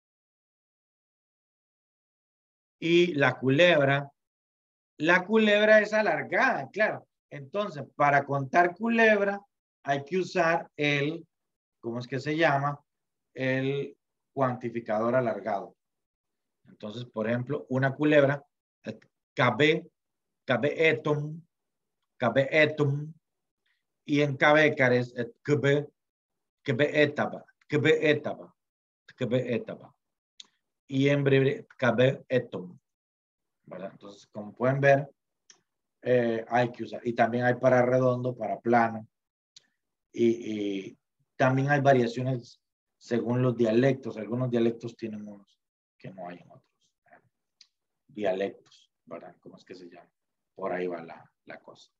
Y la culebra, la culebra es alargada, claro. Entonces, para contar culebra, hay que usar el, ¿cómo es que se llama? El cuantificador alargado. Entonces, por ejemplo, una culebra, cabe, cabe etum, cabe etum, y en Cabecar es cabe, cabe etaba, cabe etaba, cabe etaba. Y en breve, cabe etum. ¿Verdad? Entonces, como pueden ver, eh, hay que usar. Y también hay para redondo, para plano. Y, y también hay variaciones según los dialectos. Algunos dialectos tienen unos que no hay en otros. ¿Verdad? Dialectos, ¿verdad? ¿Cómo es que se llama? Por ahí va la, la cosa.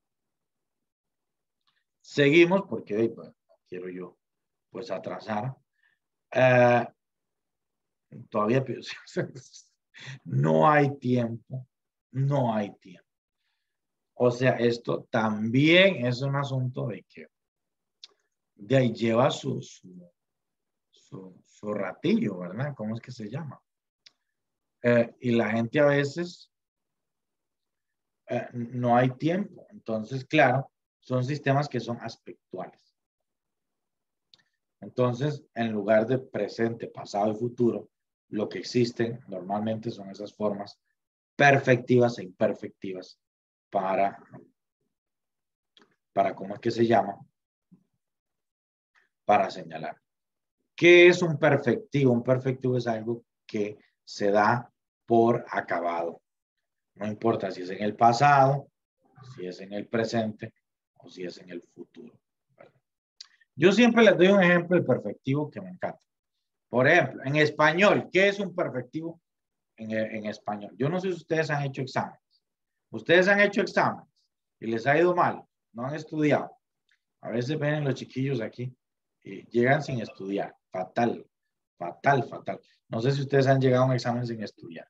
Seguimos porque pues, quiero yo pues atrasar. Uh, todavía no hay tiempo. No hay tiempo. O sea, esto también es un asunto de que de ahí lleva su, su, su, su ratillo, ¿verdad? ¿Cómo es que se llama? Eh, y la gente a veces eh, no hay tiempo. Entonces, claro, son sistemas que son aspectuales. Entonces, en lugar de presente, pasado y futuro, lo que existen normalmente son esas formas perfectivas e imperfectivas para, para ¿cómo es que se llama? Para señalar. ¿Qué es un perfectivo? Un perfectivo es algo que se da por acabado. No importa si es en el pasado, si es en el presente o si es en el futuro. ¿Verdad? Yo siempre les doy un ejemplo de perfectivo que me encanta. Por ejemplo, en español, ¿qué es un perfectivo en, en español? Yo no sé si ustedes han hecho exámenes. Ustedes han hecho exámenes y les ha ido mal, no han estudiado. A veces ven los chiquillos aquí y llegan sin estudiar. Fatal, fatal, fatal. No sé si ustedes han llegado a un examen sin estudiar.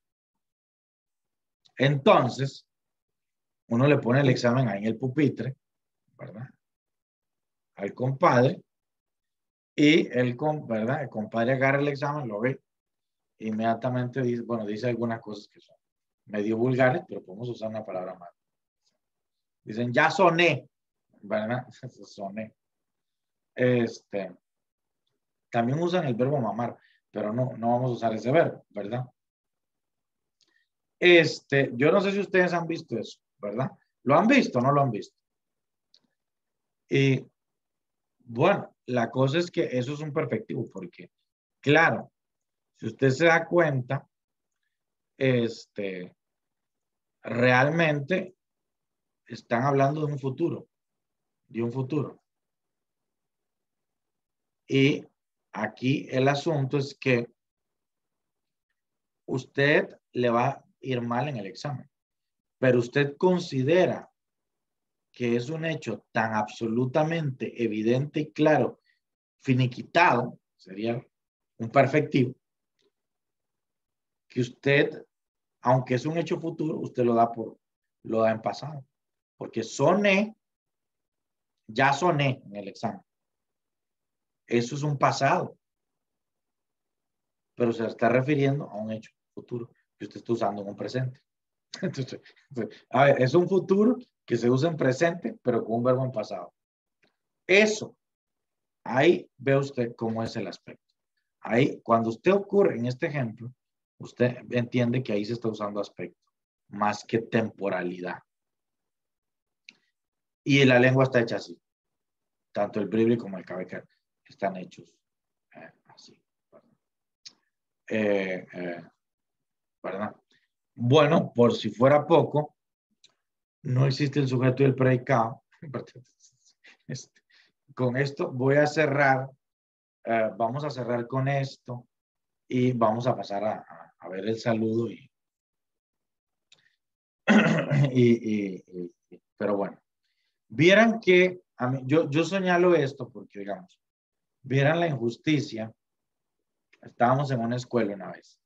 Entonces, uno le pone el examen ahí en el pupitre, ¿verdad? Al compadre. Y el, ¿verdad? El compadre agarra el examen, lo ve. Inmediatamente dice, bueno, dice algunas cosas que son medio vulgares, pero podemos usar una palabra más. Dicen, ya soné, ¿verdad? Soné. Este, también usan el verbo mamar, pero no, no vamos a usar ese verbo, ¿verdad? Este, yo no sé si ustedes han visto eso, ¿verdad? ¿Lo han visto o no lo han visto? Y bueno, la cosa es que eso es un perfectivo, porque, claro, si usted se da cuenta, este, realmente están hablando de un futuro, de un futuro. Y aquí el asunto es que usted le va a ir mal en el examen, pero usted considera que es un hecho tan absolutamente evidente y claro, finiquitado, sería un perfectivo, que usted, aunque es un hecho futuro, usted lo da por, lo da en pasado, porque soné, ya soné en el examen. Eso es un pasado, pero se está refiriendo a un hecho futuro que usted está usando en un presente. Entonces, a ver, es un futuro que se usa en presente, pero con un verbo en pasado. Eso, ahí ve usted cómo es el aspecto. Ahí, cuando usted ocurre en este ejemplo, usted entiende que ahí se está usando aspecto, más que temporalidad. Y la lengua está hecha así. Tanto el bribri como el cabecar están hechos eh, así. Eh, eh, ¿verdad? Bueno, por si fuera poco, no existe el sujeto y el predicado. Este, con esto voy a cerrar. Uh, vamos a cerrar con esto y vamos a pasar a, a, a ver el saludo y y, y, y, pero bueno, vieran que, a mí, yo, yo señalo esto porque, digamos, vieran la injusticia. Estábamos en una escuela una vez.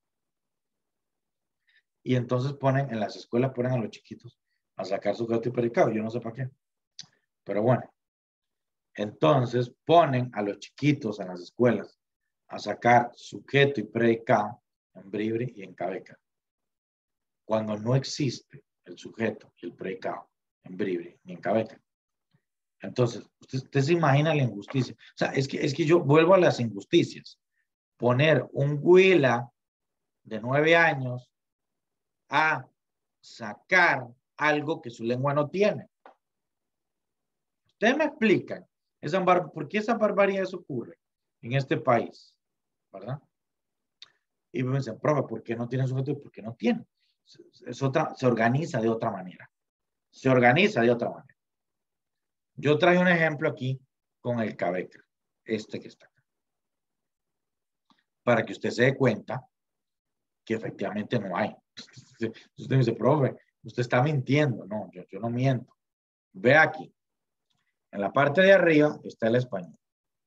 Y entonces ponen, en las escuelas ponen a los chiquitos a sacar sujeto y predicado. Yo no sé para qué. Pero bueno. Entonces ponen a los chiquitos en las escuelas a sacar sujeto y predicado en Bribri y en Cabecar. Cuando no existe el sujeto y el predicado en Bribri ni en Cabecar. Entonces, usted, usted se imagina la injusticia. O sea, es que, es que yo vuelvo a las injusticias. Poner un huila de nueve años a sacar algo que su lengua no tiene. Ustedes me explican esa bar por qué esa barbaridad ocurre en este país, ¿verdad? Y me dicen, profe, ¿por qué no tiene sujeto? ¿Por qué no tiene? Es otra, se organiza de otra manera. Se organiza de otra manera. Yo traje un ejemplo aquí con el Cabecar, este que está acá, para que usted se dé cuenta que efectivamente no hay. Usted me dice, profe, usted está mintiendo. No, yo, yo no miento. Ve aquí. En la parte de arriba está el español.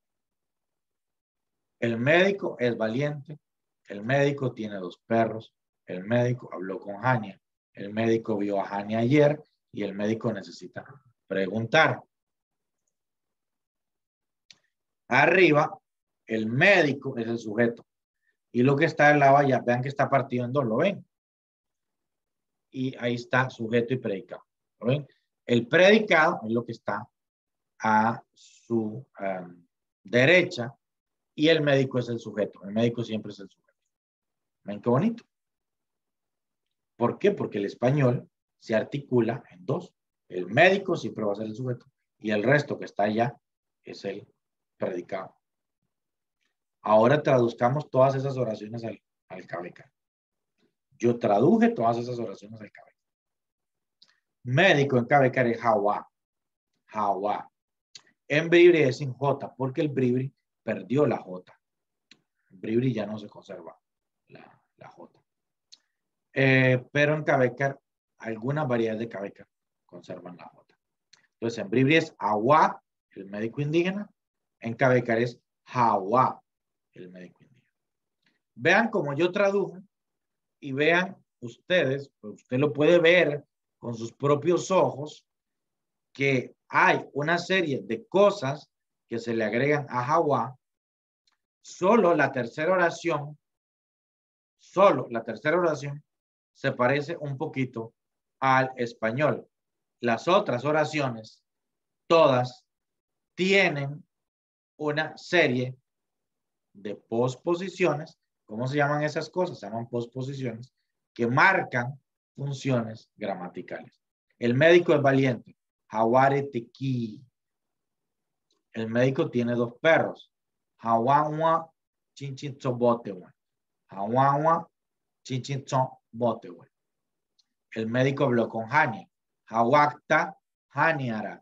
El médico es valiente. El médico tiene dos perros. El médico habló con Jania. El médico vio a Jania ayer y el médico necesita preguntar. Arriba, el médico es el sujeto. Y lo que está al lado allá, vean que está partido en dos, ¿lo ven? Y ahí está sujeto y predicado. ¿Lo ven? El predicado es lo que está a su um, derecha y el médico es el sujeto. El médico siempre es el sujeto. ¿Ven qué bonito? ¿Por qué? Porque el español se articula en dos. El médico siempre va a ser el sujeto y el resto que está allá es el predicado. Ahora traduzcamos todas esas oraciones al, al Cabecar. Yo traduje todas esas oraciones al Cabecar. Médico en Cabecar es Hawa. Hawa. En Bribri es sin J, porque el Bribri perdió la J. En Bribri ya no se conserva la, la J. Eh, pero en Cabecar, algunas variedades de Cabecar conservan la J. Entonces, en Bribri es Hawa, el médico indígena. En Cabecar es Hawa, el médico indígena. Vean cómo yo traduje y vean ustedes, pues usted lo puede ver con sus propios ojos, que hay una serie de cosas que se le agregan a Hawa. Solo la tercera oración, solo la tercera oración se parece un poquito al español. Las otras oraciones, todas, tienen una serie de posposiciones. ¿Cómo se llaman esas cosas? Se llaman posposiciones que marcan funciones gramaticales. El médico es valiente. Haware tequi. El médico tiene dos perros. Hawawa chinchinzobotewa. Hawawa chinchinzobotewa. El médico habló con Hani. Hawakta Haniara.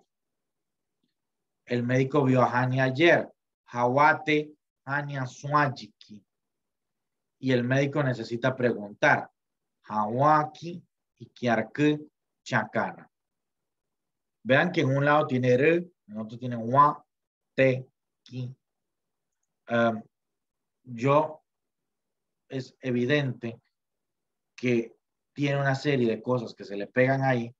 El médico vio a Hani ayer. Hawate Hania Swajiki. Y el médico necesita preguntar. Hawaki y Kiarku Chacana. Vean que en un lado tiene R, en otro tiene Wa, Te, Ki. Um, yo es evidente que tiene una serie de cosas que se le pegan ahí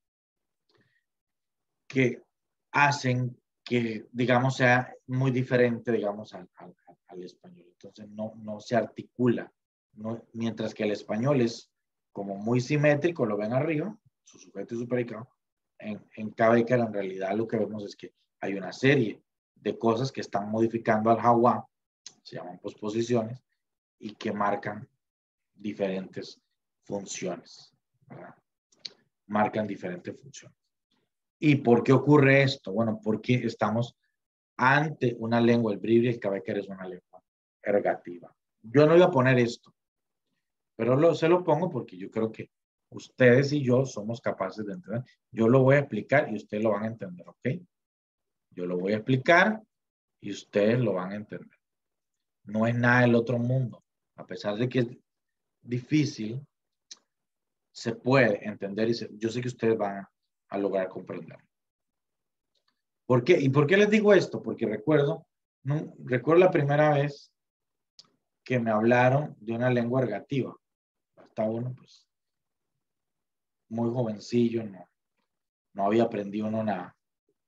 que hacen que, digamos, sea muy diferente, digamos, al, al, al español. Entonces, no, no se articula. No, mientras que el español es como muy simétrico, lo ven arriba, su sujeto y su predicado. En, en Cabecar, en realidad, lo que vemos es que hay una serie de cosas que están modificando al Hawa, se llaman posposiciones, y que marcan diferentes funciones, ¿verdad? Marcan diferentes funciones. ¿Y por qué ocurre esto? Bueno, porque estamos ante una lengua, el Bribri y el Cabecar es una lengua ergativa. Yo no iba a poner esto, pero lo, se lo pongo porque yo creo que ustedes y yo somos capaces de entender. Yo lo voy a explicar y ustedes lo van a entender, ¿ok? Yo lo voy a explicar y ustedes lo van a entender. No es nada del otro mundo. A pesar de que es difícil, se puede entender y se, yo sé que ustedes van a, a lograr comprender. ¿Por qué? ¿Y por qué les digo esto? Porque recuerdo, no, recuerdo la primera vez que me hablaron de una lengua ergativa. Estaba uno, pues, muy jovencillo, no, no había aprendido uno nada.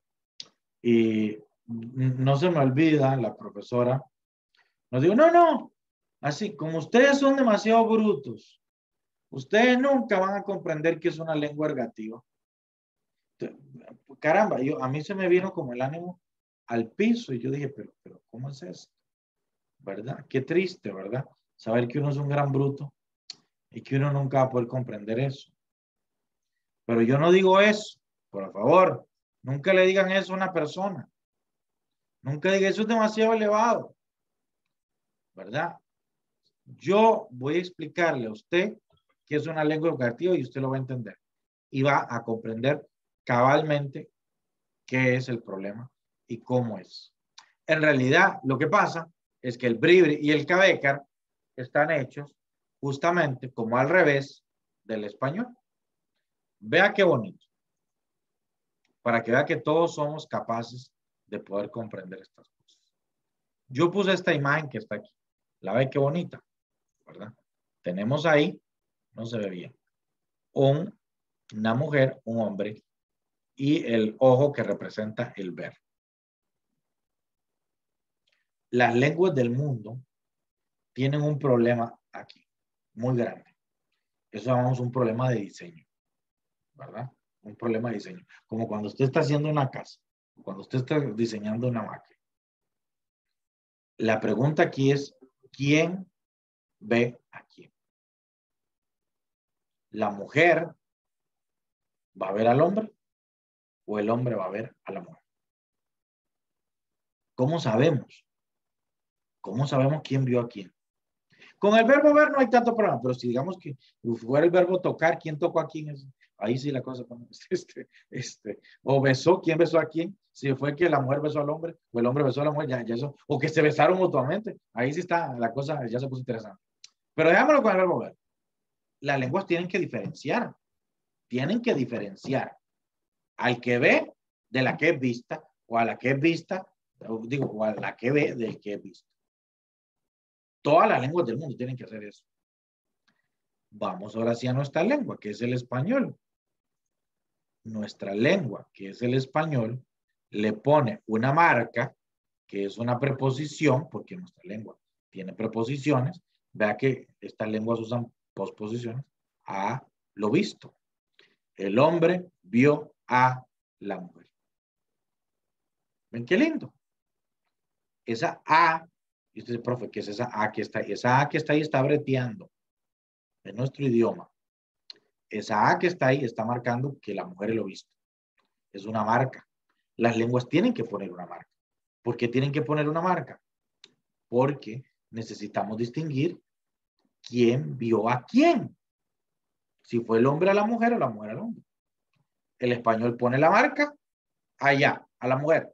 Y no se me olvida, la profesora nos dijo, no, no, así, como ustedes son demasiado brutos, ustedes nunca van a comprender que es una lengua ergativa. Caramba, yo, a mí se me vino como el ánimo al piso y yo dije, pero, pero, ¿cómo es esto? ¿Verdad? Qué triste, ¿verdad? Saber que uno es un gran bruto y que uno nunca va a poder comprender eso. Pero yo no digo eso, por favor, nunca le digan eso a una persona. Nunca digan eso, es demasiado elevado, ¿verdad? Yo voy a explicarle a usted qué es una lengua educativa y usted lo va a entender. Y va a comprender cabalmente qué es el problema y cómo es. En realidad, lo que pasa es que el bribri y el cabecar están hechos justamente como al revés del español. Vea qué bonito. Para que vea que todos somos capaces de poder comprender estas cosas. Yo puse esta imagen que está aquí. La ve qué bonita, ¿verdad? Tenemos ahí, no se ve bien, un, una mujer, un hombre y el ojo que representa el ver. Las lenguas del mundo tienen un problema aquí, muy grande. Eso llamamos un problema de diseño, ¿verdad? Un problema de diseño. Como cuando usted está haciendo una casa, cuando usted está diseñando una máquina. La pregunta aquí es, ¿quién ve a quién? ¿La mujer va a ver al hombre o el hombre va a ver a la mujer? ¿Cómo sabemos? ¿Cómo sabemos quién vio a quién? Con el verbo ver no hay tanto problema, pero si digamos que fuera el verbo tocar, ¿quién tocó a quién? Ahí sí la cosa, este, este, o besó, ¿quién besó a quién? Si fue que la mujer besó al hombre o el hombre besó a la mujer, ya, ya eso, o que se besaron mutuamente, ahí sí está, la cosa ya se puso interesante. Pero déjamelo con el verbo ver. Las lenguas tienen que diferenciar, tienen que diferenciar al que ve de la que es vista, o a la que es vista, digo, o a la que ve del que es visto. Todas las lenguas del mundo tienen que hacer eso. Vamos ahora sí a nuestra lengua, que es el español. Nuestra lengua, que es el español, le pone una marca, que es una preposición, porque nuestra lengua tiene preposiciones. Vea que estas lenguas usan posposiciones a lo visto. El hombre vio a la mujer. ¿Ven qué lindo? Esa A, y usted dice, profe, ¿qué es esa A que está ahí? Esa A que está ahí está breteando en nuestro idioma. Esa A que está ahí está marcando que la mujer lo visto. Es una marca. Las lenguas tienen que poner una marca. ¿Por qué tienen que poner una marca? Porque necesitamos distinguir quién vio a quién. Si fue el hombre a la mujer o la mujer al hombre. El español pone la marca allá, a la mujer.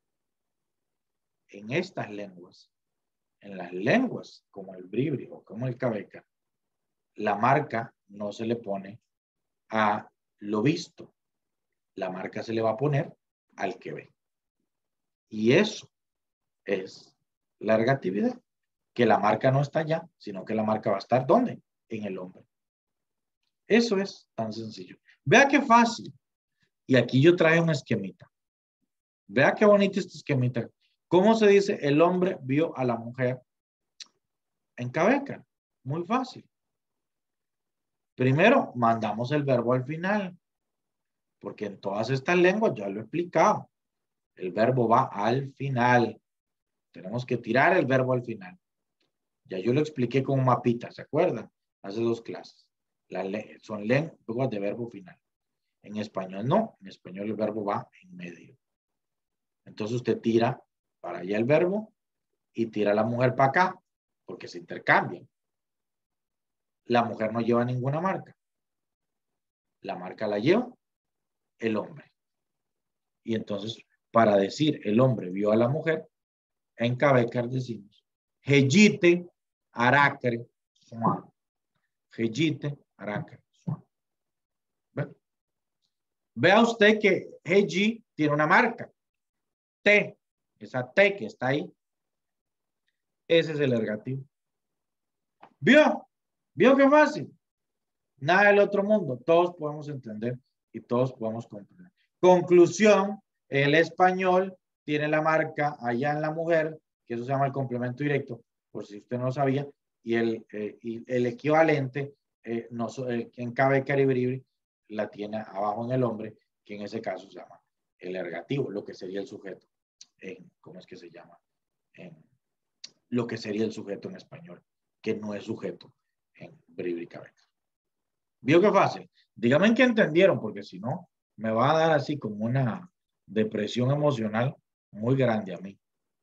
En estas lenguas, en las lenguas como el bribri o como el cabeca, la marca no se le pone a lo visto. La marca se le va a poner al que ve. Y eso es la ergatividad. Que la marca no está allá, sino que la marca va a estar ¿dónde? En el hombre. Eso es tan sencillo. Vea qué fácil. Y aquí yo traje un esquemita. Vea qué bonito este esquemita. ¿Cómo se dice el hombre vio a la mujer en cabeca? Muy fácil. Primero, mandamos el verbo al final. Porque en todas estas lenguas, ya lo he explicado, el verbo va al final. Tenemos que tirar el verbo al final. Ya yo lo expliqué con un mapita, ¿se acuerdan? Hace dos clases. La le son lenguas de verbo final. En español no, en español el verbo va en medio. Entonces usted tira para allá el verbo y tira a la mujer para acá, porque se intercambian. La mujer no lleva ninguna marca. La marca la lleva el hombre. Y entonces, para decir el hombre vio a la mujer, en Cabecar decimos, Hejite, Aracre, Suan. Hejite, Aracre, Suan. Vea usted que H G tiene una marca. T, esa T que está ahí. Ese es el ergativo. ¿Vio? ¿Vio qué fácil? Nada del otro mundo. Todos podemos entender y todos podemos comprender. Conclusión, el español tiene la marca allá en la mujer, que eso se llama el complemento directo, por si usted no lo sabía, y el, eh, y el equivalente eh, no, eh, en Cabecar y Bribri la tiene abajo en el hombre, que en ese caso se llama el ergativo, lo que sería el sujeto. En, ¿cómo es que se llama? En, lo que sería el sujeto en español, que no es sujeto en Bribri y Cabecar. ¿Vio qué fácil? Díganme en qué entendieron, porque si no, me va a dar así como una depresión emocional muy grande a mí.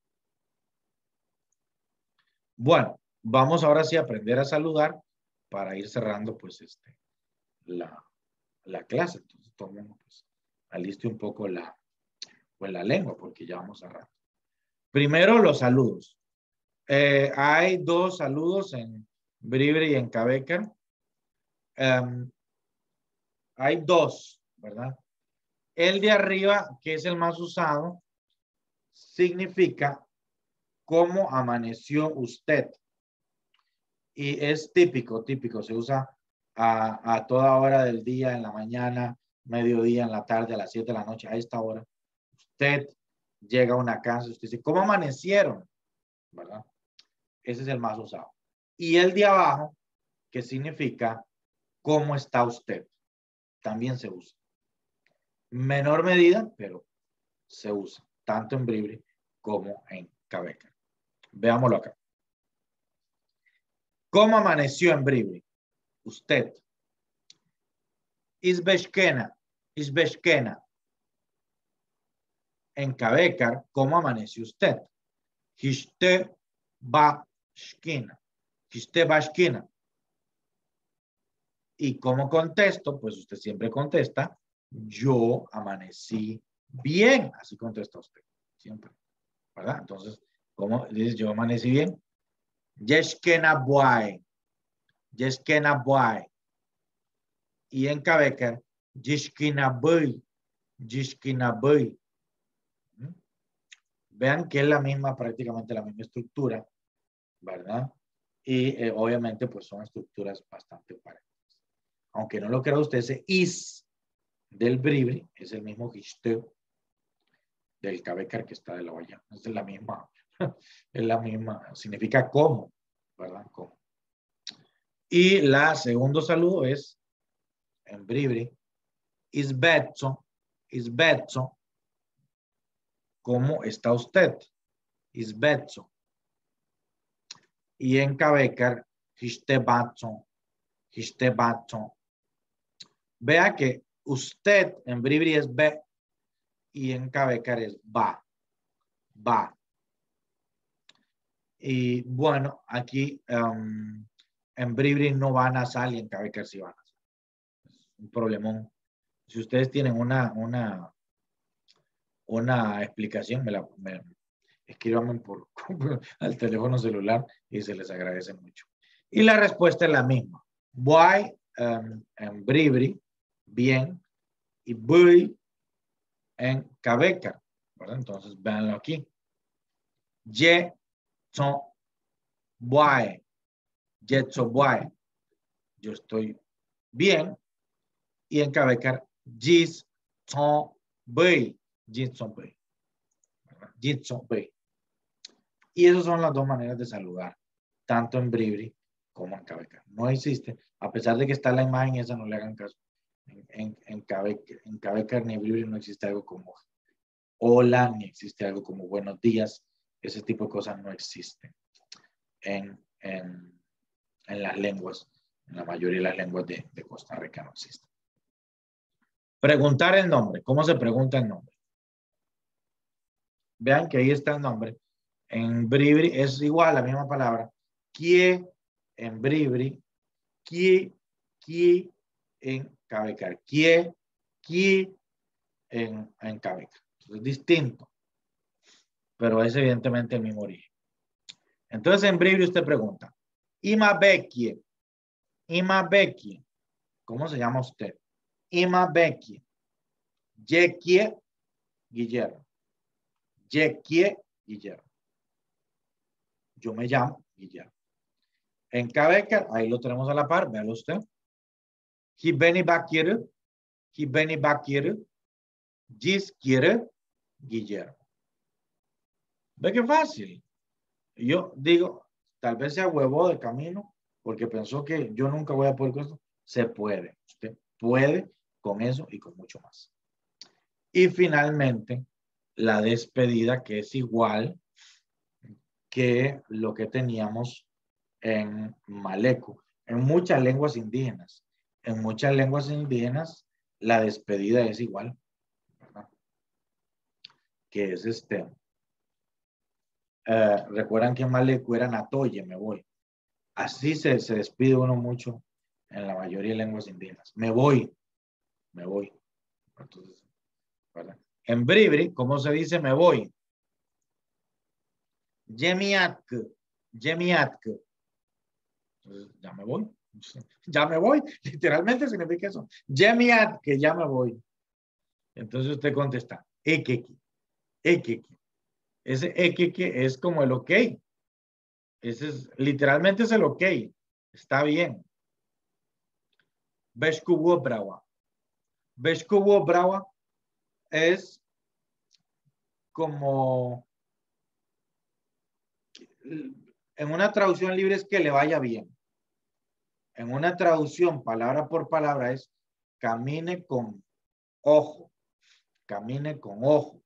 Bueno, vamos ahora sí a aprender a saludar para ir cerrando pues este, la, la clase. Entonces, todo el mundo pues aliste un poco la, pues, la lengua, porque ya vamos a rato. Primero los saludos. Eh, hay dos saludos en Bribri y en Cabecar. Um, hay dos, ¿verdad? El de arriba, que es el más usado, significa ¿cómo amaneció usted? Y es típico, típico, se usa a, a toda hora del día, en la mañana, mediodía, en la tarde, a las siete de la noche, a esta hora. Usted llega a una casa, usted dice, ¿cómo amanecieron? ¿Verdad? Ese es el más usado. Y el de abajo, que significa ¿cómo está usted? También se usa. Menor medida, pero se usa, tanto en Bribri como en Cabecar. Veámoslo acá. ¿Cómo amaneció en Bribri? Usted. Isbeshkena. Isbeshkena. En Cabecar, ¿cómo amaneció usted? Histe bashkina. Histe bashkina. ¿Y cómo contesto? Pues usted siempre contesta, yo amanecí bien. Así contesta usted, siempre. ¿Verdad? Entonces, ¿cómo dices yo amanecí bien? Yeshkena boy. Yeshkena boy. Y en Cabecar, Yeshkena boy. Yeshkena boy. Vean que es la misma, prácticamente la misma estructura, ¿verdad? Y eh, obviamente pues son estructuras bastante parecidas. Aunque no lo crea usted, ese is del Bribri es el mismo histeo del Cabecar que está de la olla. Es la misma, es la misma, significa cómo, ¿verdad? Cómo. Y la segundo saludo es en Bribri, isbezzo, isbezzo, ¿cómo está usted? Isbezzo. Y en Cabecar, histebatzo, histebatzo. Vea que usted en Bribri es be y en Cabecar es ba, ba. Y bueno, aquí um, en Bribri no va nasal y en Cabecar sí va nasal. Es un problemón. Si ustedes tienen una, una, una explicación, me la me, escríbanme por, al teléfono celular y se les agradece mucho. Y la respuesta es la misma. Voy um, en Bribri, bien, y voy en Cabecar, ¿verdad? Entonces, véanlo aquí. Je son boy, je son boy. Yo estoy bien. Y en Cabecar, jis son boy, jis son boy. Jis son boy. Y esas son las dos maneras de saludar, tanto en Bribri como en Cabecar. No existe, a pesar de que está la imagen, esa no le hagan caso. En, en, en, Cabecar, en Cabecar ni en Bribri no existe algo como hola, ni existe algo como buenos días. Ese tipo de cosas no existen en, en, en las lenguas. En la mayoría de las lenguas de, de Costa Rica no existen. Preguntar el nombre. ¿Cómo se pregunta el nombre? Vean que ahí está el nombre. En Bribri es igual la misma palabra. Kie en Bribri. Kie, kie en Cabecar. Kie, kie en, en Cabecar. Es distinto. Pero es evidentemente el mismo origen. Entonces en Bribri usted pregunta. Ima Becky. Ima Becky. ¿Cómo se llama usted? Ima Becky. Je quiere Guillermo. Je quiere Guillermo. Yo me llamo Guillermo. En Quebec, ahí lo tenemos a la par, véalo usted. He beni bakire. He beni bakire. Gis quiere Guillermo. ¿Ve qué fácil? Yo digo, tal vez sea huevo de camino, porque pensó que yo nunca voy a poder con esto. Se puede. Usted puede con eso y con mucho más. Y finalmente, la despedida, que es igual que lo que teníamos en Maleco. En muchas lenguas indígenas. En muchas lenguas indígenas, la despedida es igual, ¿verdad? Que es este. Uh, recuerdan que en Maleco era Natoye, me voy. Así se, se despide uno mucho en la mayoría de lenguas indígenas. Me voy, me voy. Entonces, ¿verdad? En Bribri, ¿cómo se dice me voy? Yemiatk, Yemiatk. Entonces, ya me voy. Ya me voy. Literalmente significa eso. Yemiatk, que ya me voy. Entonces usted contesta, ekeki, ekeki. Ese ekeki es como el ok. Ese es, literalmente es el ok. Está bien. Beshkuwo brawa. Beshkuwo brawa es como en una traducción libre es que le vaya bien. En una traducción palabra por palabra es camine con ojo, camine con ojo,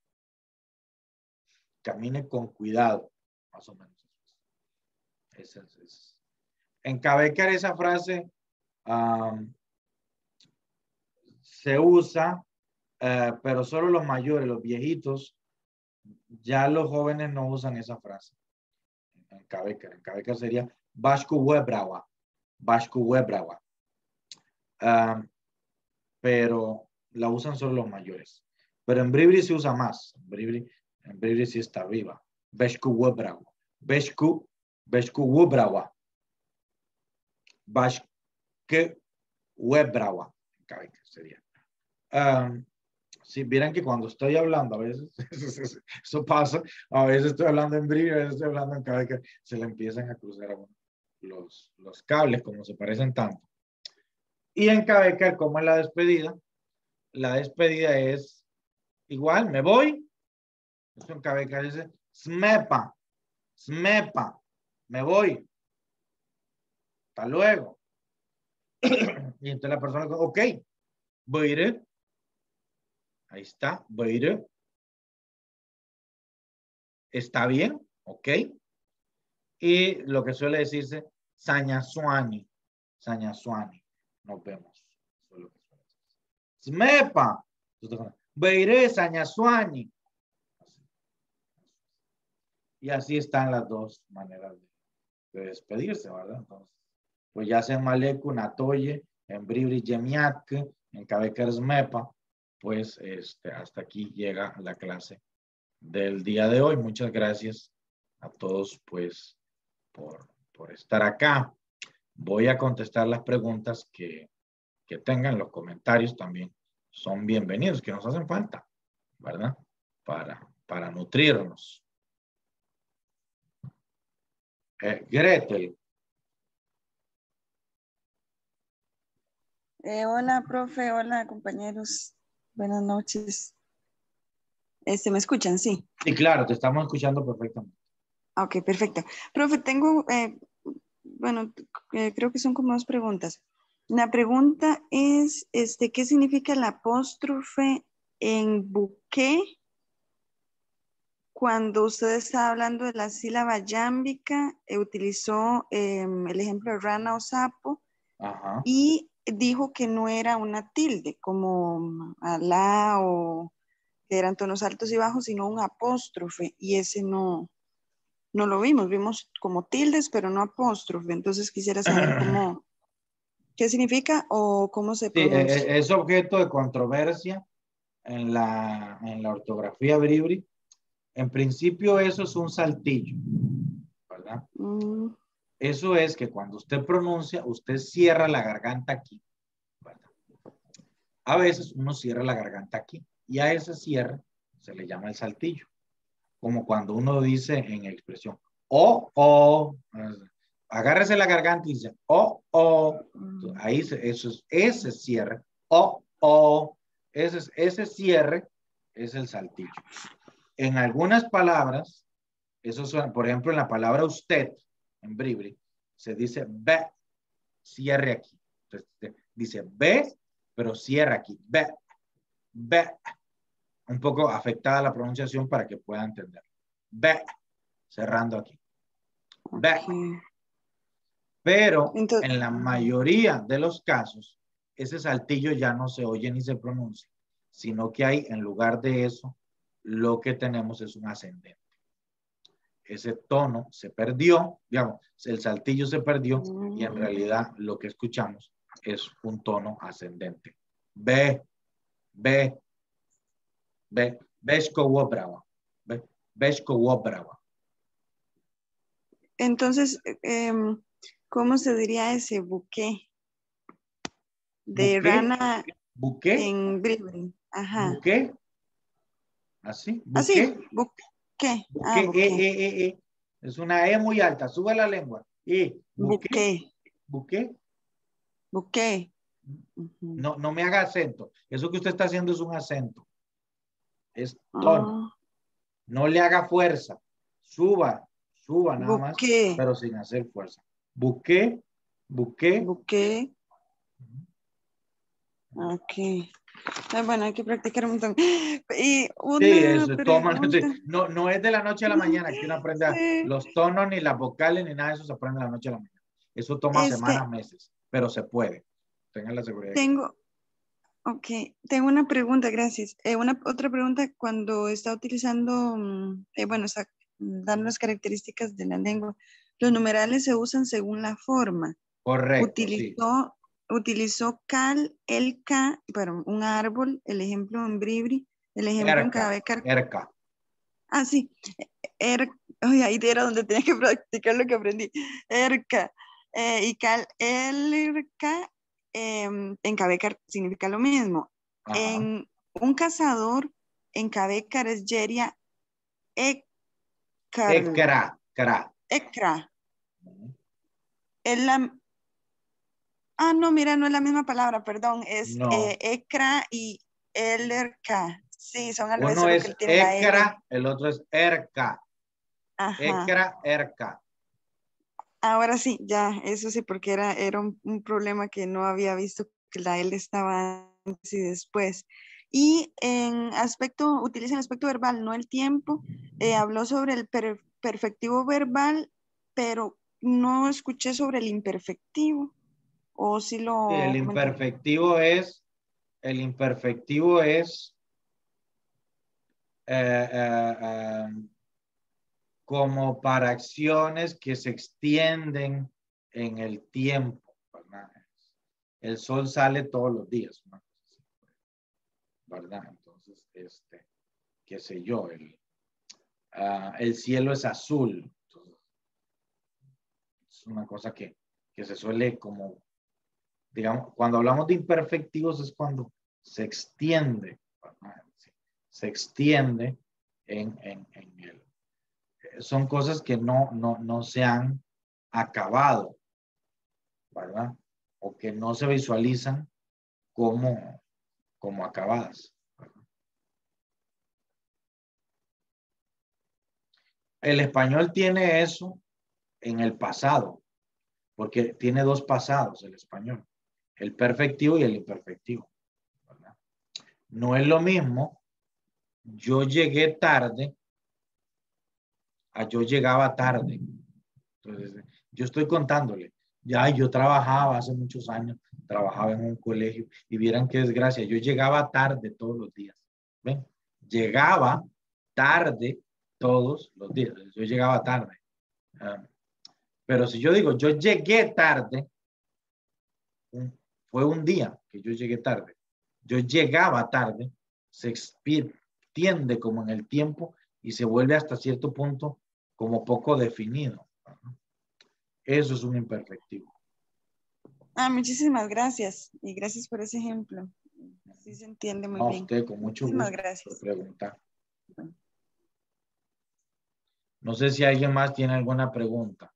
camine con cuidado, más o menos. Esa es, es. En Quebecer esa frase um, se usa, uh, pero solo los mayores, los viejitos, ya los jóvenes no usan esa frase. En Quebecer, en Quebecer sería Bashku Webrawa, Bashku Webrawa. Um, pero la usan solo los mayores. Pero en Bribri se usa más. En Bribri, en Bribri sí está arriba. Beshku Webrawa. Beshku, Beshku Webrawa. Bashke Webrawa. Sería. Um, si vieran que cuando estoy hablando, a veces, eso pasa, a veces estoy hablando en Bribri, a veces estoy hablando en Quebec, se le empiezan a cruzar a uno los, los cables, como se parecen tanto. Y en Quebec, como es la despedida, la despedida es igual, me voy. Eso en Quebec dice, smepa, smepa, me voy. Hasta luego. Y entonces la persona dice, ok, voy a ir. Ahí está, voy a ir. Está bien, ok. Y lo que suele decirse, sañasuani, sañasuani. Nos vemos. Eso es lo que suele decir. Smepa, voy a ir, sañasuani. Y así están las dos maneras de, de despedirse, ¿verdad? Entonces, pues ya sea en Maleco, Natoye, en Bribri, Yemiatk, en Quebecer, Smepa, pues este, hasta aquí llega la clase del día de hoy. Muchas gracias a todos, pues, por, por estar acá. Voy a contestar las preguntas que, que tengan, los comentarios también son bienvenidos, que nos hacen falta, ¿verdad? Para, para nutrirnos. Eh, Gretel. Eh, hola, profe. Hola, compañeros. Buenas noches. Este, ¿me escuchan? Sí. Sí, claro, te estamos escuchando perfectamente. Ok, perfecto. Profe, tengo, eh, bueno, eh, creo que son como dos preguntas. La pregunta es, este, ¿qué significa el apóstrofe en buque cuando usted está hablando de la sílaba yámbica? Eh, utilizó eh, el ejemplo de rana o sapo. Ajá. Y dijo que no era una tilde como alá o que eran tonos altos y bajos, sino un apóstrofe, y ese no, no lo vimos, vimos como tildes, pero no apóstrofe. Entonces quisiera saber cómo, qué significa o cómo se Sí, pronuncia. es objeto de controversia en la, en la ortografía bribri. En principio eso es un saltillo, ¿verdad? Mm. Eso es que cuando usted pronuncia, usted cierra la garganta aquí, ¿verdad? A veces uno cierra la garganta aquí Y a ese cierre se le llama el saltillo. Como cuando uno dice en expresión, o, o, agárrese la garganta y dice, o, o. Ahí se, eso es ese cierre, o, o. Ese, ese cierre es el saltillo. En algunas palabras, eso suena, por ejemplo, en la palabra usted, en Bribri, se dice be, cierre aquí. Entonces, dice be, pero cierra aquí. Be, be. Un poco afectada la pronunciación para que pueda entender. Be, cerrando aquí. Be. Okay. Pero Entonces, en la mayoría de los casos, ese saltillo ya no se oye ni se pronuncia, sino que hay, en lugar de eso, lo que tenemos es un ascendente. Ese tono se perdió, digamos, el saltillo se perdió y en realidad lo que escuchamos es un tono ascendente. Be, be, be, besko wobrava, be, besko wobrava. entonces eh, ¿cómo se diría ese buque? De ¿Buqué? rana ¿Buqué? en Bribri. Ajá. ¿Buqué? ¿Así? Así, ¿Buqué? buque. Buqué, Ah, e, buque. e, e, e. Es una E muy alta, sube la lengua. E, buqué, Buque. buqué. Buque. Uh-huh. No, no me haga acento. Eso que usted está haciendo es un acento. Es tono. Ah, No le haga fuerza. Suba, suba nada más, buque. pero sin hacer fuerza. Buqué, buqué. Buque. Ok. Ah, bueno, hay que practicar un montón. Y Sí, una eso, toma, pregunta. no, no es de la noche a la mañana que uno aprenda Sí. los tonos, ni las vocales, ni nada de eso se aprende de la noche a la mañana. Eso toma Es semanas, que meses, pero se puede. Tengan la seguridad. tengo, ok, tengo una pregunta, gracias. Eh, una otra pregunta cuando está utilizando, mm, eh, bueno, está dando las características de la lengua. Los numerales se usan según la forma. Correcto, sí. Utilizó, utilizó cal, el ca, bueno, un árbol, el ejemplo en Bribri, el ejemplo en Erca, Cabecar. erca. Ah, sí. Er, ay, ahí era donde tenía que practicar lo que aprendí. Erca. Eh, y cal, elca, eh, en Cabecar significa lo mismo. Ajá. En un cazador, en Cabecar es Yeria Ekar. Ekra, kra. Ekra. Es la, ah, no, mira, no es la misma palabra, perdón. Es No. eh, Ekra y Elerka. Sí, son al revés, Uno solo que es él tiene la L. ekra, el otro es erca. Ajá. Ekra, erca. Ahora sí, ya, eso sí, porque era, era un, un problema que no había visto que la L estaba antes y después. Y en aspecto, utiliza el aspecto verbal, no el tiempo. Eh, habló sobre el per- perfectivo verbal, pero no escuché sobre el imperfectivo. O sí Sí, lo el comenté. imperfectivo es, el imperfectivo es eh, eh, eh, como para acciones que se extienden en el tiempo, ¿verdad? El sol sale todos los días, una cosa así, ¿verdad? Entonces, este, qué sé yo, el, uh, el cielo es azul. Entonces, es una cosa que, que se suele como, digamos, cuando hablamos de imperfectivos es cuando se extiende, ¿verdad? Se extiende en, en, en el, son cosas que no, no, no se han acabado, ¿verdad? O que no se visualizan como, como acabadas. ¿Verdad? El español tiene eso en el pasado, porque tiene dos pasados el español, el perfectivo y el imperfectivo, ¿verdad? No es lo mismo, yo llegué tarde, a yo llegaba tarde. Entonces, yo estoy contándole, ya yo trabajaba hace muchos años, trabajaba en un colegio y vieran qué desgracia, yo llegaba tarde todos los días. ¿Ven? Llegaba tarde todos los días, yo llegaba tarde. Uh, pero si yo digo, yo llegué tarde, un, fue un día que yo llegué tarde, yo llegaba tarde, se extiende como en el tiempo y se vuelve hasta cierto punto como poco definido. ¿No? Eso es un imperfectivo. Ah, muchísimas gracias. Y gracias por ese ejemplo. Sí se entiende muy No, bien. usted con mucho Muchísimas gusto por gracias. preguntar. Bueno. No sé si alguien más tiene alguna pregunta.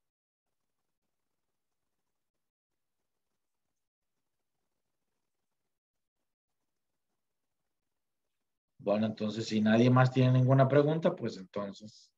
Bueno, entonces si nadie más tiene ninguna pregunta, pues entonces